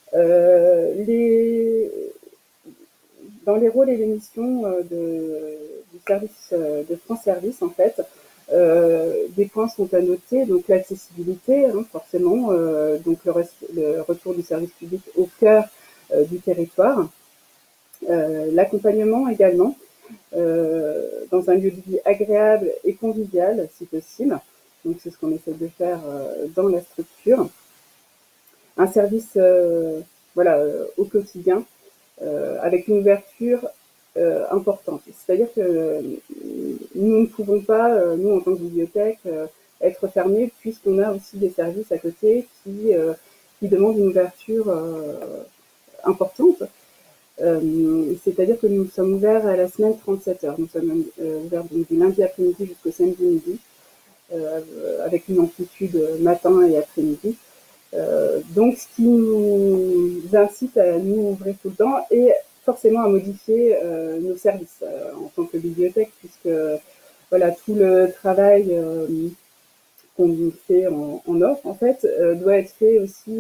dans les rôles et les missions du service de France Service, en fait, des points sont à noter, donc l'accessibilité, hein, forcément, donc le retour du service public au cœur du territoire, l'accompagnement également, dans un lieu de vie agréable et convivial, si possible. Donc c'est ce qu'on essaie de faire dans la structure. Un service voilà, au quotidien, avec une ouverture importante. C'est-à-dire que nous ne pouvons pas, nous en tant que bibliothèque, être fermés, puisqu'on a aussi des services à côté qui demandent une ouverture importante. C'est-à-dire que nous sommes ouverts à la semaine 37 heures. Nous sommes ouverts donc, du lundi après-midi jusqu'au samedi midi, avec une amplitude matin et après-midi. Donc, ce qui nous incite à nous ouvrir tout le temps et forcément à modifier nos services en tant que bibliothèque, puisque voilà, tout le travail qu'on fait en offre, en fait, doit être fait aussi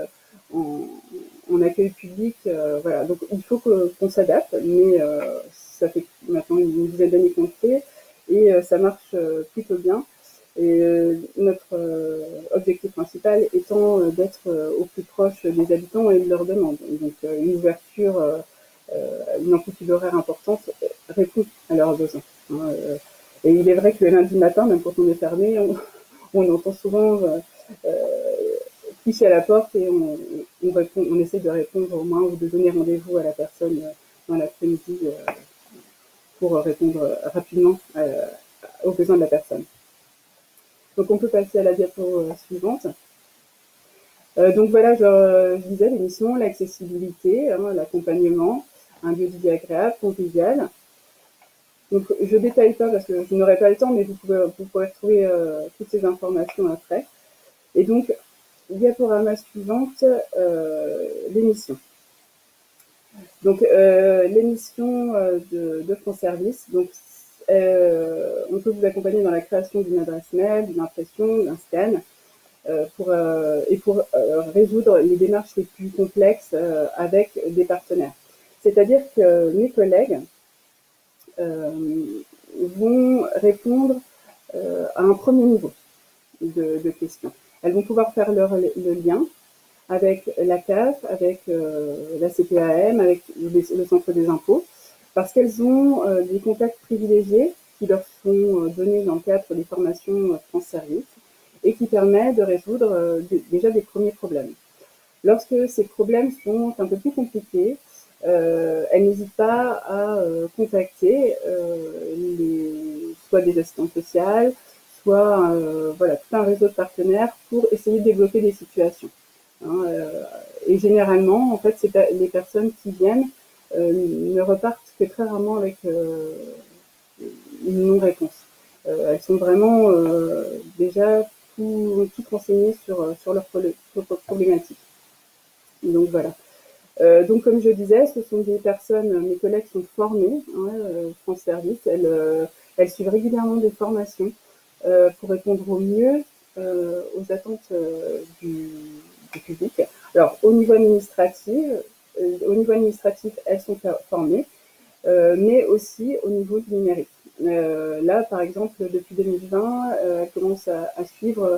en accueil public. Voilà. Donc, il faut qu'on s'adapte, mais ça fait maintenant une dizaine d'années qu'on le fait et ça marche plutôt bien. Et notre objectif principal étant d'être au plus proche des habitants et de leurs demandes. Donc une ouverture, une amplitude horaire importante répond à leurs besoins. Et il est vrai que le lundi matin, même quand on est fermé, on entend souvent fiche à la porte et on essaie de répondre au moins ou de donner rendez-vous à la personne dans l'après-midi pour répondre rapidement aux besoins de la personne. Donc on peut passer à la diapo suivante. Donc voilà, je disais l'émission, l'accessibilité, l'accompagnement, un lieu de vie agréable, convivial. Donc je détaille pas parce que je n'aurai pas le temps, mais vous pourrez retrouver toutes ces informations après. Et donc, diaporama suivante, l'émission. Donc l'émission de France Service, donc on peut vous accompagner dans la création d'une adresse mail, d'une impression, d'un scan, pour résoudre les démarches les plus complexes avec des partenaires. C'est-à-dire que mes collègues vont répondre à un premier niveau de questions. Elles vont pouvoir faire le lien avec la CAF, avec la CPAM, avec le Centre des impôts, parce qu'elles ont des contacts privilégiés qui leur sont donnés dans le cadre des formations France Service et qui permettent de résoudre déjà des premiers problèmes. Lorsque ces problèmes sont un peu plus compliqués, elles n'hésitent pas à contacter soit des assistantes sociales, soit voilà, tout un réseau de partenaires pour essayer de débloquer des situations. Et généralement, en fait, les personnes qui viennent ne repartent que très rarement avec une non-réponse. Elles sont vraiment déjà toutes renseignées sur leur problématique. Donc voilà. Donc comme je disais, ce sont des personnes, mes collègues sont formées, France Service, elles suivent régulièrement des formations pour répondre au mieux aux attentes du public. Alors au niveau administratif, elles sont formées, mais aussi au niveau du numérique. Là, par exemple, depuis 2020, elles commencent à suivre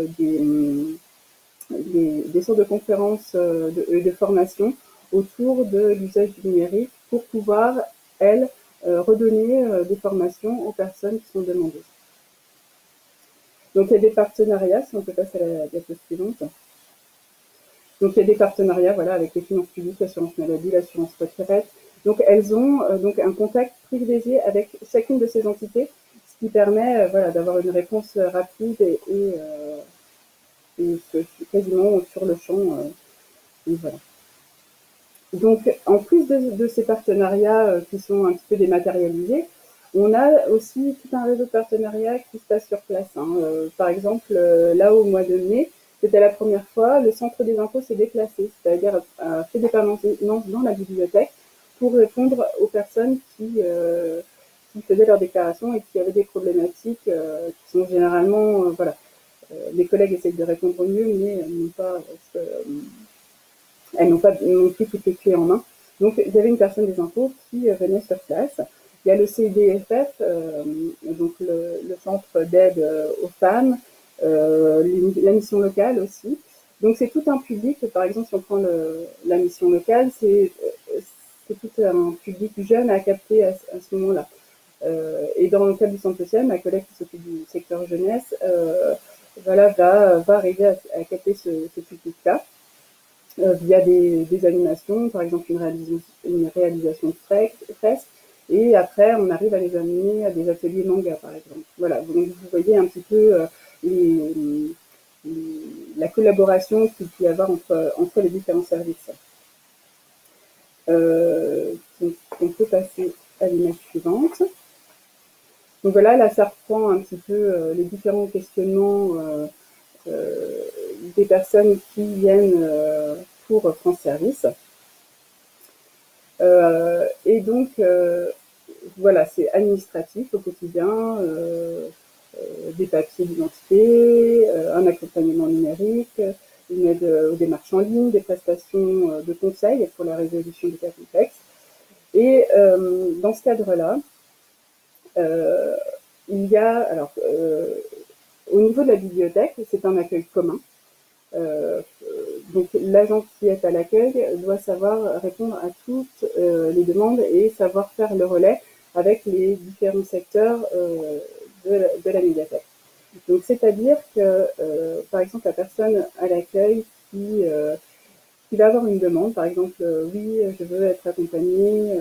des sortes de conférences de formation autour de l'usage du numérique pour pouvoir, elles, redonner des formations aux personnes qui sont demandeuses. Donc il y a des partenariats, si on peut passer à la diapo suivante. Donc il y a des partenariats voilà, avec les finances publiques, l'assurance maladie, l'assurance retraite. Donc elles ont donc un contact privilégié avec chacune de ces entités, ce qui permet voilà, d'avoir une réponse rapide et quasiment sur le champ. Voilà. Donc, en plus de ces partenariats qui sont un petit peu dématérialisés, on a aussi tout un réseau de partenariats qui se passe sur place. Par exemple, là au mois de mai, c'était la première fois, le Centre des impôts s'est déplacé, c'est-à-dire a fait des permanences dans la bibliothèque pour répondre aux personnes qui faisaient leur déclaration et qui avaient des problématiques qui sont généralement, voilà, les collègues essayent de répondre au mieux, mais elles n'ont pas non plus toutes les clés en main. Donc, il y avait une personne des impôts qui venait sur place. Il y a le CIDFF, donc le centre d'aide aux femmes, la mission locale aussi. Donc, c'est tout un public. Par exemple, si on prend la mission locale, c'est tout un public jeune à capter à ce moment-là. Et dans le cadre du centre social, ma collègue qui s'occupe du secteur jeunesse, voilà, va arriver à capter ce public-là via des animations, par exemple une réalisation de fresques, et après on arrive à les amener à des ateliers manga, par exemple. Voilà, donc vous voyez un petit peu la collaboration qu'il peut y avoir entre les différents services. Donc on peut passer à l'image suivante. Donc voilà, là ça reprend un petit peu les différents questionnements des personnes qui viennent pour France Service. Et donc, voilà, c'est administratif au quotidien, des papiers d'identité, un accompagnement numérique, une aide aux démarches en ligne, des prestations de conseil pour la résolution des cas complexes. Et dans ce cadre-là, il y a, alors, au niveau de la bibliothèque, c'est un accueil commun. Donc l'agent qui est à l'accueil doit savoir répondre à toutes les demandes et savoir faire le relais avec les différents secteurs de la médiathèque. Donc, c'est-à-dire que, par exemple, la personne à l'accueil qui va avoir une demande, par exemple, oui, je veux être accompagnée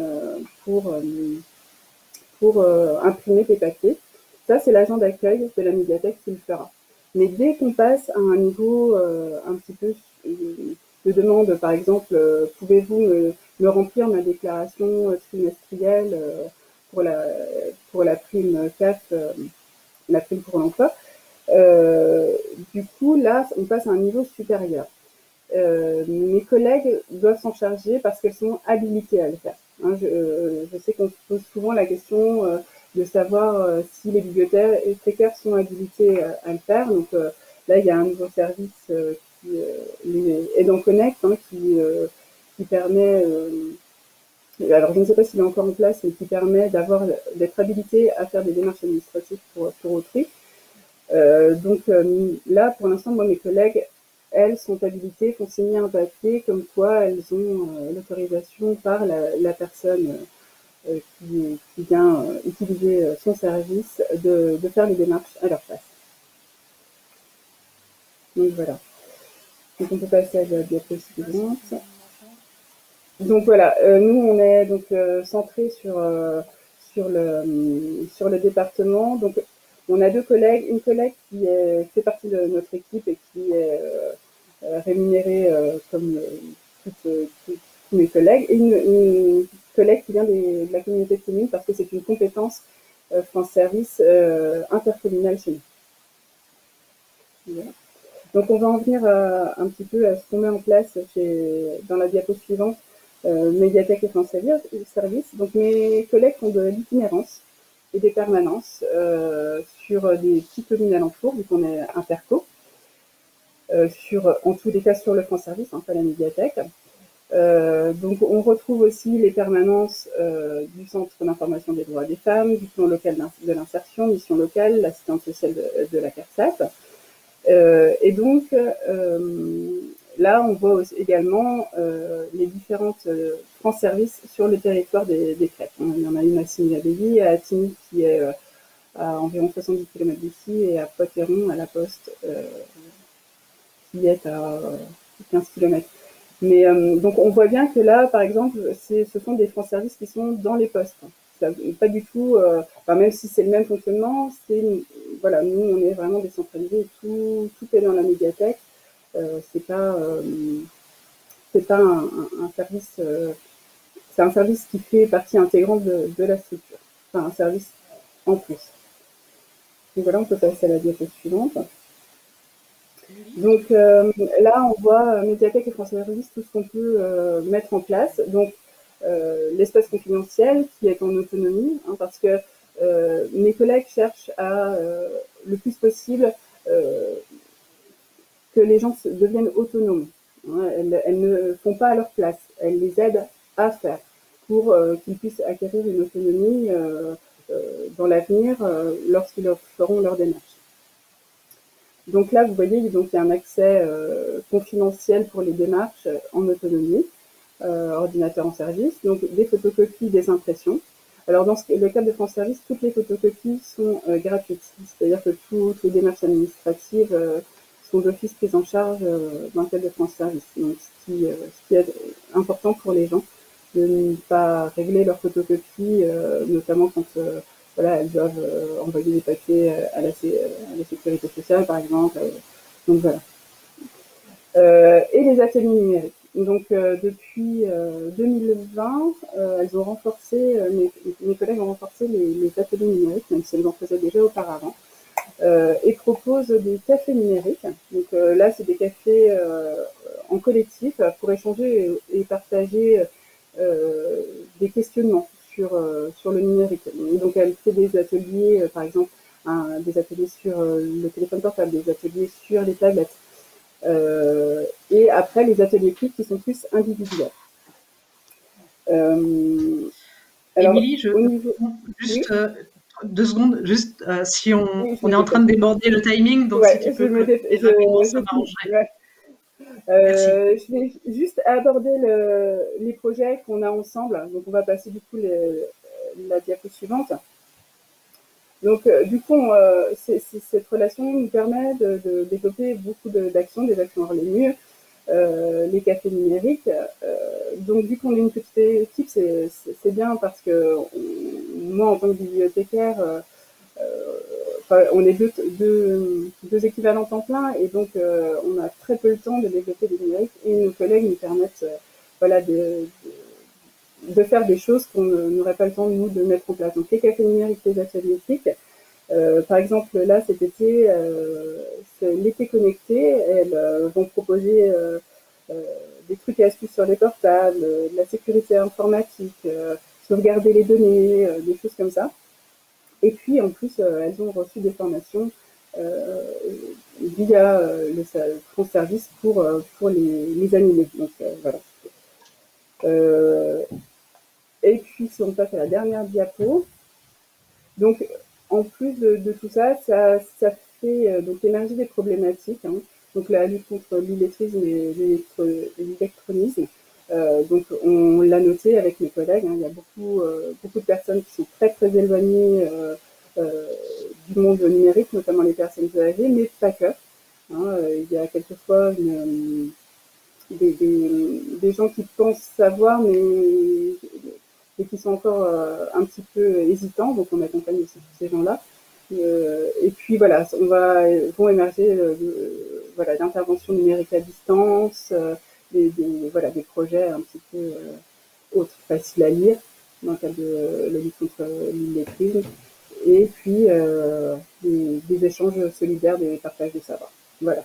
pour imprimer tes papiers. Ça, c'est l'agent d'accueil de la médiathèque qui le fera. Mais dès qu'on passe à un niveau un petit peu de demande, par exemple, pouvez-vous me remplir ma déclaration trimestrielle pour la prime CAF, la prime pour l'emploi. Du coup, là, on passe à un niveau supérieur. Mes collègues doivent s'en charger parce qu'elles sont habilitées à le faire. Hein, je sais qu'on se pose souvent la question de savoir si les bibliothécaires sont habilités à le faire. Donc là, il y a un nouveau service les Aidants Connect, hein, qui permet, alors je ne sais pas s'il est encore en place, mais qui permet d'être habilité à faire des démarches administratives pour autrui. Donc là, pour l'instant, moi, mes collègues, elles sont habilitées, font signer un papier comme quoi elles ont l'autorisation par la personne qui vient utiliser son service de faire les démarches à leur place. Donc voilà. Donc on peut passer à la diapo suivante. Donc voilà, nous on est donc centré sur le département. Donc on a deux collègues, une collègue qui fait partie de notre équipe et qui est rémunérée comme tous mes collègues, et une collègue qui vient de la communauté de communes parce que c'est une compétence France Service intercommunale chez nous. Voilà. Donc on va en venir un petit peu à ce qu'on met en place dans la diapo suivante, médiathèque et France Service. Donc mes collègues font de l'itinérance et des permanences sur des petites communes alentours, vu qu'on est interco, en tous les cas sur le France Service, hein, pas la médiathèque. Donc on retrouve aussi les permanences du Centre d'information des droits des femmes, du plan local de l'insertion, mission locale, l'assistance sociale de la CARSAT. Et donc là, on voit aussi également les différentes France Service sur le territoire des crêpes. Il y en a une à Signy-l'Abbaye, à Attigny qui est à environ 70 km d'ici, et à Poitéron, à la Poste, qui est à 15 km. Mais donc on voit bien que là, par exemple, ce sont des France Service qui sont dans les postes. Pas du tout, même si c'est le même fonctionnement, voilà, nous on est vraiment décentralisés, tout est dans la médiathèque. C'est pas un service, c'est un service qui fait partie intégrante de la structure, enfin un service en plus. Donc voilà, on peut passer à la diapo suivante. Donc là, on voit médiathèque et France Service, tout ce qu'on peut mettre en place. Donc l'espace confidentiel qui est en autonomie, hein, parce que mes collègues cherchent à le plus possible que les gens deviennent autonomes. Hein. Elles ne font pas à leur place, elles les aident à faire pour qu'ils puissent acquérir une autonomie dans l'avenir lorsqu'ils feront leur démarche. Donc là, vous voyez, donc, il y a un accès confidentiel pour les démarches en autonomie, ordinateur en service, donc des photocopies, des impressions. Alors dans le cadre de France Service, toutes les photocopies sont gratuites, c'est-à-dire que toutes les démarches administratives sont d'office prises en charge dans le cadre de France Service. Donc ce qui est important pour les gens, de ne pas régler leurs photocopies, notamment quand voilà, elles doivent envoyer des papiers à la sécurité sociale, par exemple. Donc voilà. Et les ateliers numériques. Donc depuis 2020, elles ont renforcé, mes collègues ont renforcé les ateliers numériques, même si elles en faisaient déjà auparavant, et proposent des cafés numériques. Donc là, c'est des cafés en collectif pour échanger et partager des questionnements sur le numérique. Donc elle fait des ateliers, par exemple, des ateliers sur le téléphone portable, des ateliers sur les tablettes. Et après les ateliers clics qui sont plus individuels. Émilie, juste 2 secondes, juste si on est en train de déborder le timing, donc si tu peux ça m'arrangerait. Je vais juste aborder les projets qu'on a ensemble. Donc on va passer du coup la diapo suivante. Donc, du coup, cette relation nous permet de développer beaucoup d'actions, des actions hors les murs, les cafés numériques. Donc, vu qu'on est une petite équipe, c'est bien parce que moi, en tant que bibliothécaire, on est deux équivalents temps plein et donc on a très peu le temps de développer des numériques et nos collègues nous permettent voilà, de faire des choses qu'on n'aurait pas le temps, nous, de mettre en place. Donc, les cafés numériques, les ateliers éthiques. Par exemple, là, cet été, c'est l'été connecté. Elles vont proposer des trucs et astuces sur les portables, de la sécurité informatique, sauvegarder les données, des choses comme ça. Et puis, en plus, elles ont reçu des formations via le France Service pour les animer. Donc, voilà. Et puis, si on passe à la dernière diapo, donc, en plus de tout ça, ça fait donc émerger des problématiques. Hein. Donc, la lutte contre l'illettrisme et l'électronisme. Donc, on l'a noté avec mes collègues. Hein, il y a beaucoup de personnes qui sont très, très éloignées du monde numérique, notamment les personnes âgées, mais pas que. Hein, il y a quelquefois des gens qui pensent savoir, mais qui sont encore un petit peu hésitants, donc on accompagne aussi tous ces gens-là. Et puis voilà, vont émerger voilà, d'interventions numériques à distance, voilà, des projets un petit peu autres, faciles à lire dans le cadre de la lutte contre l'illettrisme, et puis des échanges solidaires, des partages de savoir. Voilà.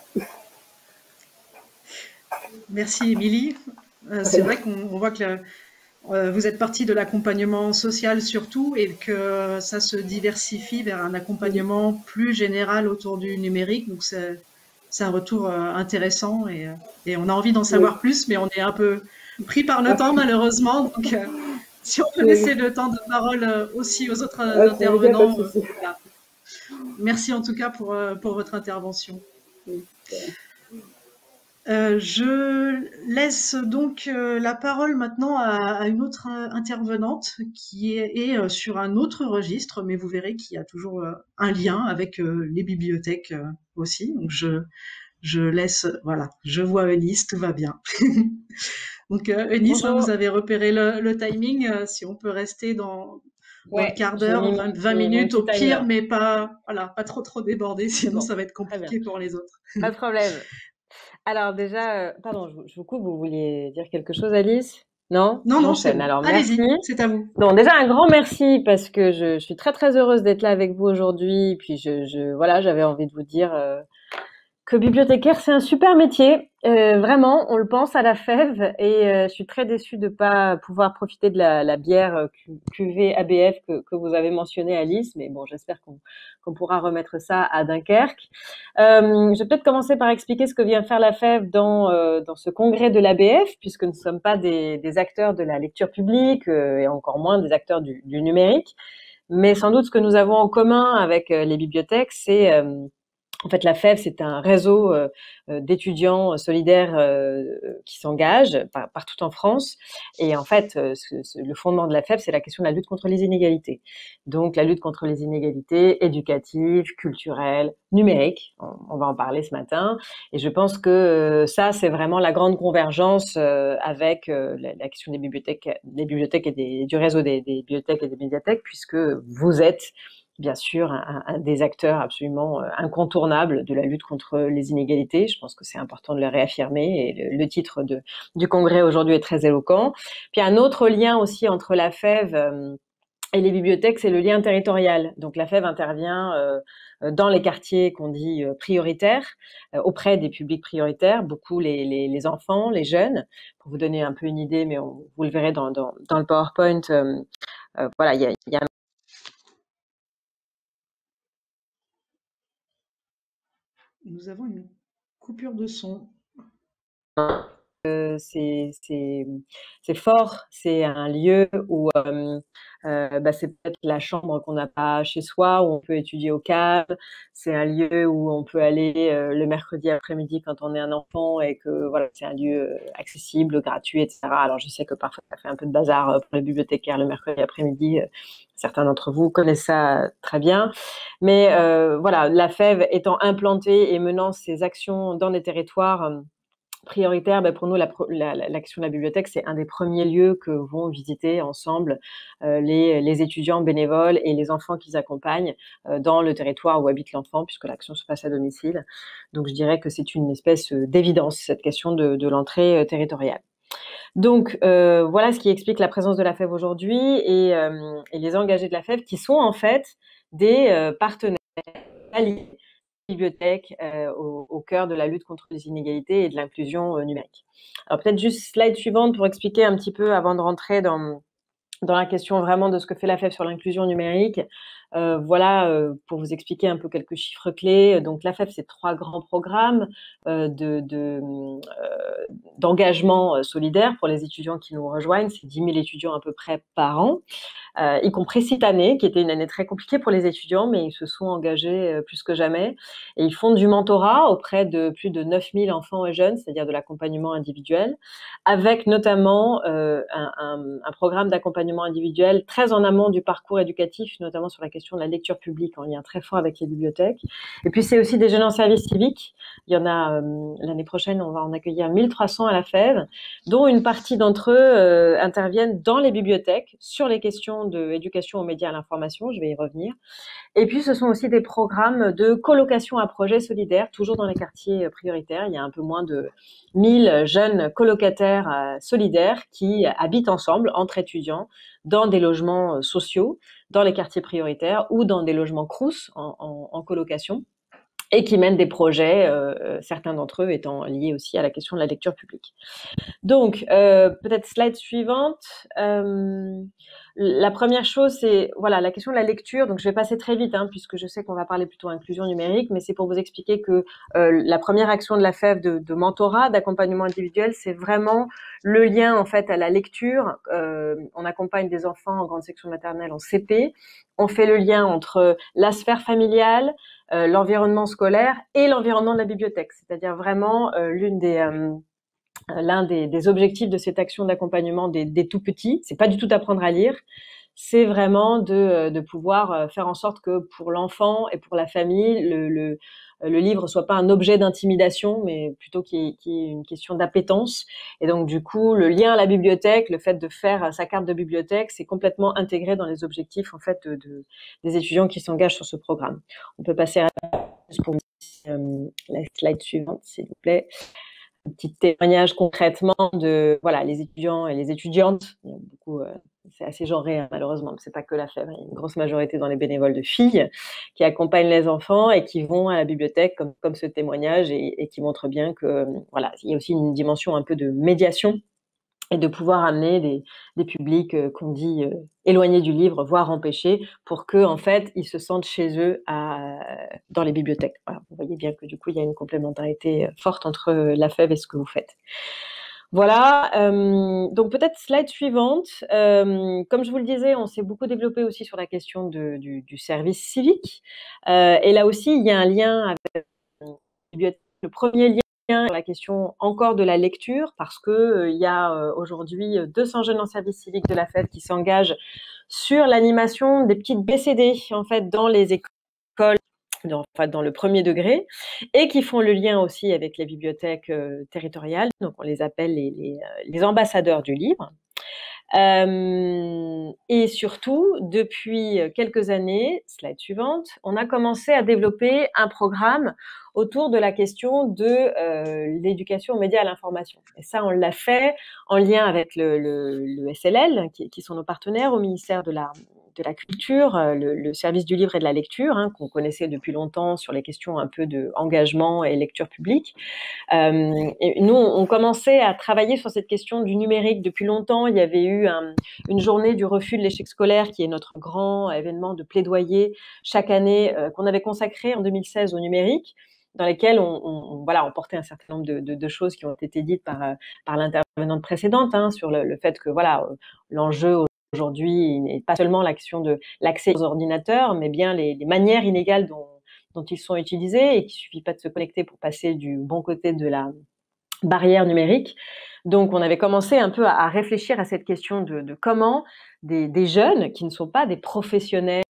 Merci Émilie. C'est vrai qu'on voit que vous êtes partie de l'accompagnement social surtout et que ça se diversifie vers un accompagnement plus général autour du numérique. Donc c'est un retour intéressant et on a envie d'en savoir plus, mais on est un peu pris par le temps malheureusement. Donc si on peut laisser le temps de parole aussi aux autres intervenants. Voilà. Merci en tout cas pour votre intervention. Je laisse donc la parole maintenant à une autre intervenante qui est sur un autre registre, mais vous verrez qu'il y a toujours un lien avec les bibliothèques aussi. Donc je laisse, voilà, je vois Eunice, tout va bien. Donc Eunice, hein, vous avez repéré le timing, si on peut rester dans le quart d'heure, 20 minutes au pire, mais pas trop déborder, sinon ça va être compliqué pour les autres. Pas de problème. Alors déjà, pardon, je vous coupe, vous vouliez dire quelque chose, Alice? Non? Non, c'est bon. Alors, allez-y, merci. c'est à vous. Non, déjà un grand merci parce que je suis très très heureuse d'être là avec vous aujourd'hui. Puis voilà, j'avais envie de vous dire que bibliothécaire, c'est un super métier. Vraiment, on le pense à la fève et je suis très déçue de pas pouvoir profiter de la bière cuvée ABF que vous avez mentionnée, Alice. Mais bon, j'espère qu'on pourra remettre ça à Dunkerque. Je vais peut-être commencer par expliquer ce que vient faire la fève dans ce congrès de l'ABF, puisque nous ne sommes pas des acteurs de la lecture publique et encore moins des acteurs du numérique. Mais sans doute ce que nous avons en commun avec les bibliothèques, c'est en fait, la FEV, c'est un réseau d'étudiants solidaires qui s'engagent partout en France. Et en fait, le fondement de la FEV, c'est la question de la lutte contre les inégalités. Donc, la lutte contre les inégalités éducatives, culturelles, numériques. On va en parler ce matin. Et je pense que ça, c'est vraiment la grande convergence avec la question des bibliothèques et du réseau des bibliothèques et des médiathèques, puisque vous êtes bien sûr un des acteurs absolument incontournables de la lutte contre les inégalités. Je pense que c'est important de le réaffirmer et le titre du congrès aujourd'hui est très éloquent. Puis un autre lien aussi entre la FEV et les bibliothèques, c'est le lien territorial. Donc la FEV intervient dans les quartiers qu'on dit prioritaires, auprès des publics prioritaires, beaucoup les enfants, les jeunes. Pour vous donner un peu une idée, mais vous le verrez dans le PowerPoint, voilà, il y a Nous avons une coupure de son. c'est fort, c'est un lieu où c'est peut-être la chambre qu'on n'a pas chez soi, où on peut étudier au calme, c'est un lieu où on peut aller le mercredi après-midi quand on est un enfant et que voilà, c'est un lieu accessible, gratuit, etc. Alors je sais que parfois ça fait un peu de bazar pour les bibliothécaires le mercredi après-midi, certains d'entre vous connaissent ça très bien, mais voilà, la FEV étant implantée et menant ses actions dans des territoires prioritaire, pour nous, l'action de la bibliothèque, c'est un des premiers lieux que vont visiter ensemble les étudiants bénévoles et les enfants qu'ils accompagnent dans le territoire où habite l'enfant, puisque l'action se passe à domicile. Donc, je dirais que c'est une espèce d'évidence, cette question de l'entrée territoriale. Donc, voilà ce qui explique la présence de la FEV aujourd'hui et les engagés de la FEV qui sont en fait des partenaires alliés bibliothèque au cœur de la lutte contre les inégalités et de l'inclusion numérique. Alors peut-être juste slide suivante pour expliquer un petit peu avant de rentrer dans la question vraiment de ce que fait la FEV sur l'inclusion numérique. Pour vous expliquer un peu quelques chiffres clés. Donc la FEV, c'est 3 grands programmes d'engagement solidaire pour les étudiants qui nous rejoignent. C'est 10 000 étudiants à peu près par an. Y compris cette année, qui était une année très compliquée pour les étudiants, mais ils se sont engagés plus que jamais. Et ils font du mentorat auprès de plus de 9 000 enfants et jeunes, c'est-à-dire de l'accompagnement individuel, avec notamment un programme d'accompagnement individuel très en amont du parcours éducatif, notamment sur la question de la lecture publique, en lien très fort avec les bibliothèques. Et puis, c'est aussi des jeunes en service civique. Il y en a, l'année prochaine, on va en accueillir 1300 à la FEV, dont une partie d'entre eux interviennent dans les bibliothèques sur les questions d'éducation aux médias et à l'information, je vais y revenir. Et puis, ce sont aussi des programmes de colocation à projets solidaires, toujours dans les quartiers prioritaires. Il y a un peu moins de 1000 jeunes colocataires solidaires qui habitent ensemble, entre étudiants, dans des logements sociaux, dans les quartiers prioritaires ou dans des logements crous en colocation, et qui mènent des projets, certains d'entre eux étant liés aussi à la question de la lecture publique. Donc, peut-être slide suivante. La première chose, c'est voilà la question de la lecture. Donc, je vais passer très vite, puisque je sais qu'on va parler plutôt inclusion numérique, mais c'est pour vous expliquer que la première action de la FEV de mentorat, d'accompagnement individuel, c'est vraiment le lien en fait à la lecture. On accompagne des enfants en grande section maternelle en CP. On fait le lien entre la sphère familiale, l'environnement scolaire et l'environnement de la bibliothèque. C'est-à-dire vraiment l'un des objectifs de cette action d'accompagnement des tout petits, c'est pas du tout d'apprendre à lire, c'est vraiment de pouvoir faire en sorte que pour l'enfant et pour la famille, le livre soit pas un objet d'intimidation, mais plutôt qu'il y ait une question d'appétence. Et donc du coup, le lien à la bibliothèque, le fait de faire sa carte de bibliothèque, c'est complètement intégré dans les objectifs en fait des étudiants qui s'engagent sur ce programme. On peut passer à la slide suivante, s'il vous plaît. Un petit témoignage concrètement de voilà les étudiants et les étudiantes. Il y a beaucoup, c'est assez genré malheureusement, mais c'est pas que la FEV. Il y a une grosse majorité dans les bénévoles de filles qui accompagnent les enfants et qui vont à la bibliothèque comme ce témoignage et qui montre bien que voilà il y a aussi une dimension un peu de médiation et de pouvoir amener des publics qu'on dit éloignés du livre, voire empêchés, pour que en fait ils se sentent chez eux dans les bibliothèques. Voilà, vous voyez bien que du coup il y a une complémentarité forte entre la FEV et ce que vous faites. Voilà, donc peut-être slide suivante. Comme je vous le disais, on s'est beaucoup développé aussi sur la question du service civique. Et là aussi, il y a un lien avec le premier lien sur la question encore de la lecture, parce que il y a aujourd'hui 200 jeunes en service civique de la FEV qui s'engagent sur l'animation des petites BCD en fait dans les écoles, dans le premier degré, et qui font le lien aussi avec les bibliothèques territoriales. Donc on les appelle les ambassadeurs du livre. Et surtout, depuis quelques années, slide suivante, on a commencé à développer un programme autour de la question de l'éducation aux médias et à l'information. Et ça, on l'a fait en lien avec le SLL, qui sont nos partenaires au ministère de la Culture, le service du livre et de la lecture, qu'on connaissait depuis longtemps sur les questions un peu d'engagement et lecture publique. Et nous, on commençait à travailler sur cette question du numérique depuis longtemps. Il y avait eu une journée du refus de l'échec scolaire, qui est notre grand événement de plaidoyer chaque année, qu'on avait consacré en 2016 au numérique. dans lesquelles on portait un certain nombre de choses qui ont été dites par l'intervenante précédente, hein, sur le fait que voilà, l'enjeu aujourd'hui n'est pas seulement l'accès aux ordinateurs, mais bien les manières inégales dont ils sont utilisés, et qu'il suffit pas de se connecter pour passer du bon côté de la barrière numérique. Donc, on avait commencé un peu à réfléchir à cette question de comment des jeunes qui ne sont pas des professionnels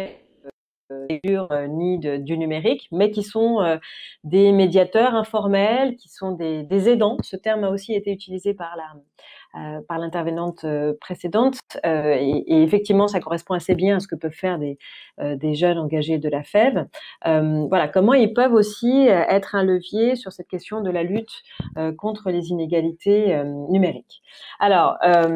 ni du numérique, mais qui sont des médiateurs informels, qui sont des aidants. Ce terme a aussi été utilisé par l'intervenante précédente, et effectivement, ça correspond assez bien à ce que peuvent faire des jeunes engagés de la FEV. Voilà, comment ils peuvent aussi être un levier sur cette question de la lutte contre les inégalités numériques. Alors,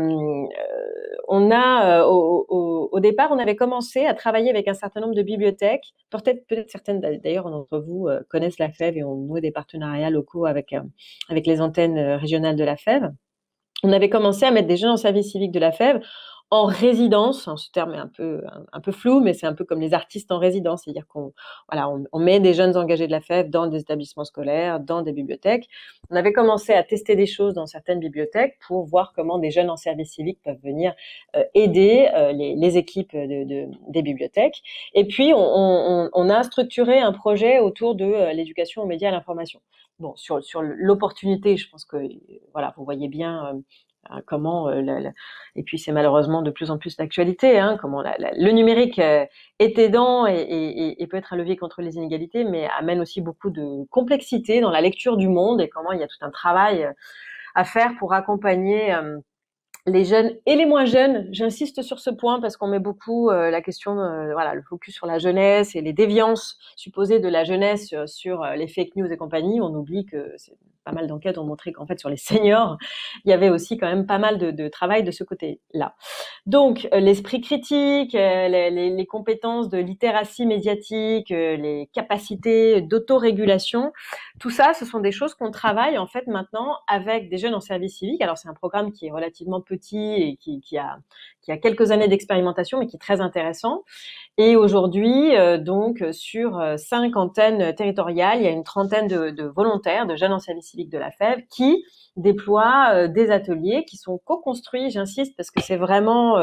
au départ, on avait commencé à travailler avec un certain nombre de bibliothèques. Peut-être certaines d'ailleurs d'entre vous connaissent la FEV et ont noué des partenariats locaux avec les antennes régionales de la FEV. On avait commencé à mettre des jeunes en service civique de la FEV en résidence. Ce terme est un peu flou, mais c'est un peu comme les artistes en résidence, c'est-à-dire qu'on met des jeunes engagés de la FEV dans des établissements scolaires, dans des bibliothèques. On avait commencé à tester des choses dans certaines bibliothèques pour voir comment des jeunes en service civique peuvent venir aider les équipes des bibliothèques. Et puis, on a structuré un projet autour de l'éducation aux médias et à l'information. Bon, sur l'opportunité, je pense que voilà, vous voyez bien comment, et puis c'est malheureusement de plus en plus d'actualité, hein, comment le numérique est aidant et peut être un levier contre les inégalités, mais amène aussi beaucoup de complexité dans la lecture du monde, et comment il y a tout un travail à faire pour accompagner les jeunes et les moins jeunes. J'insiste sur ce point parce qu'on met beaucoup la question, le focus sur la jeunesse et les déviances supposées de la jeunesse sur les fake news et compagnie. On oublie que pas mal d'enquêtes ont montré qu'en fait sur les seniors, il y avait aussi quand même pas mal de travail de ce côté-là. Donc l'esprit critique, les compétences de littératie médiatique, les capacités d'autorégulation, tout ça, ce sont des choses qu'on travaille en fait maintenant avec des jeunes en service civique. Alors c'est un programme qui est relativement petit et qui a quelques années d'expérimentation, mais qui est très intéressant. Et aujourd'hui, donc sur 5 antennes territoriales, il y a une trentaine de volontaires, de jeunes en service civique de la FEV, qui déploient des ateliers qui sont co-construits. J'insiste parce que c'est vraiment,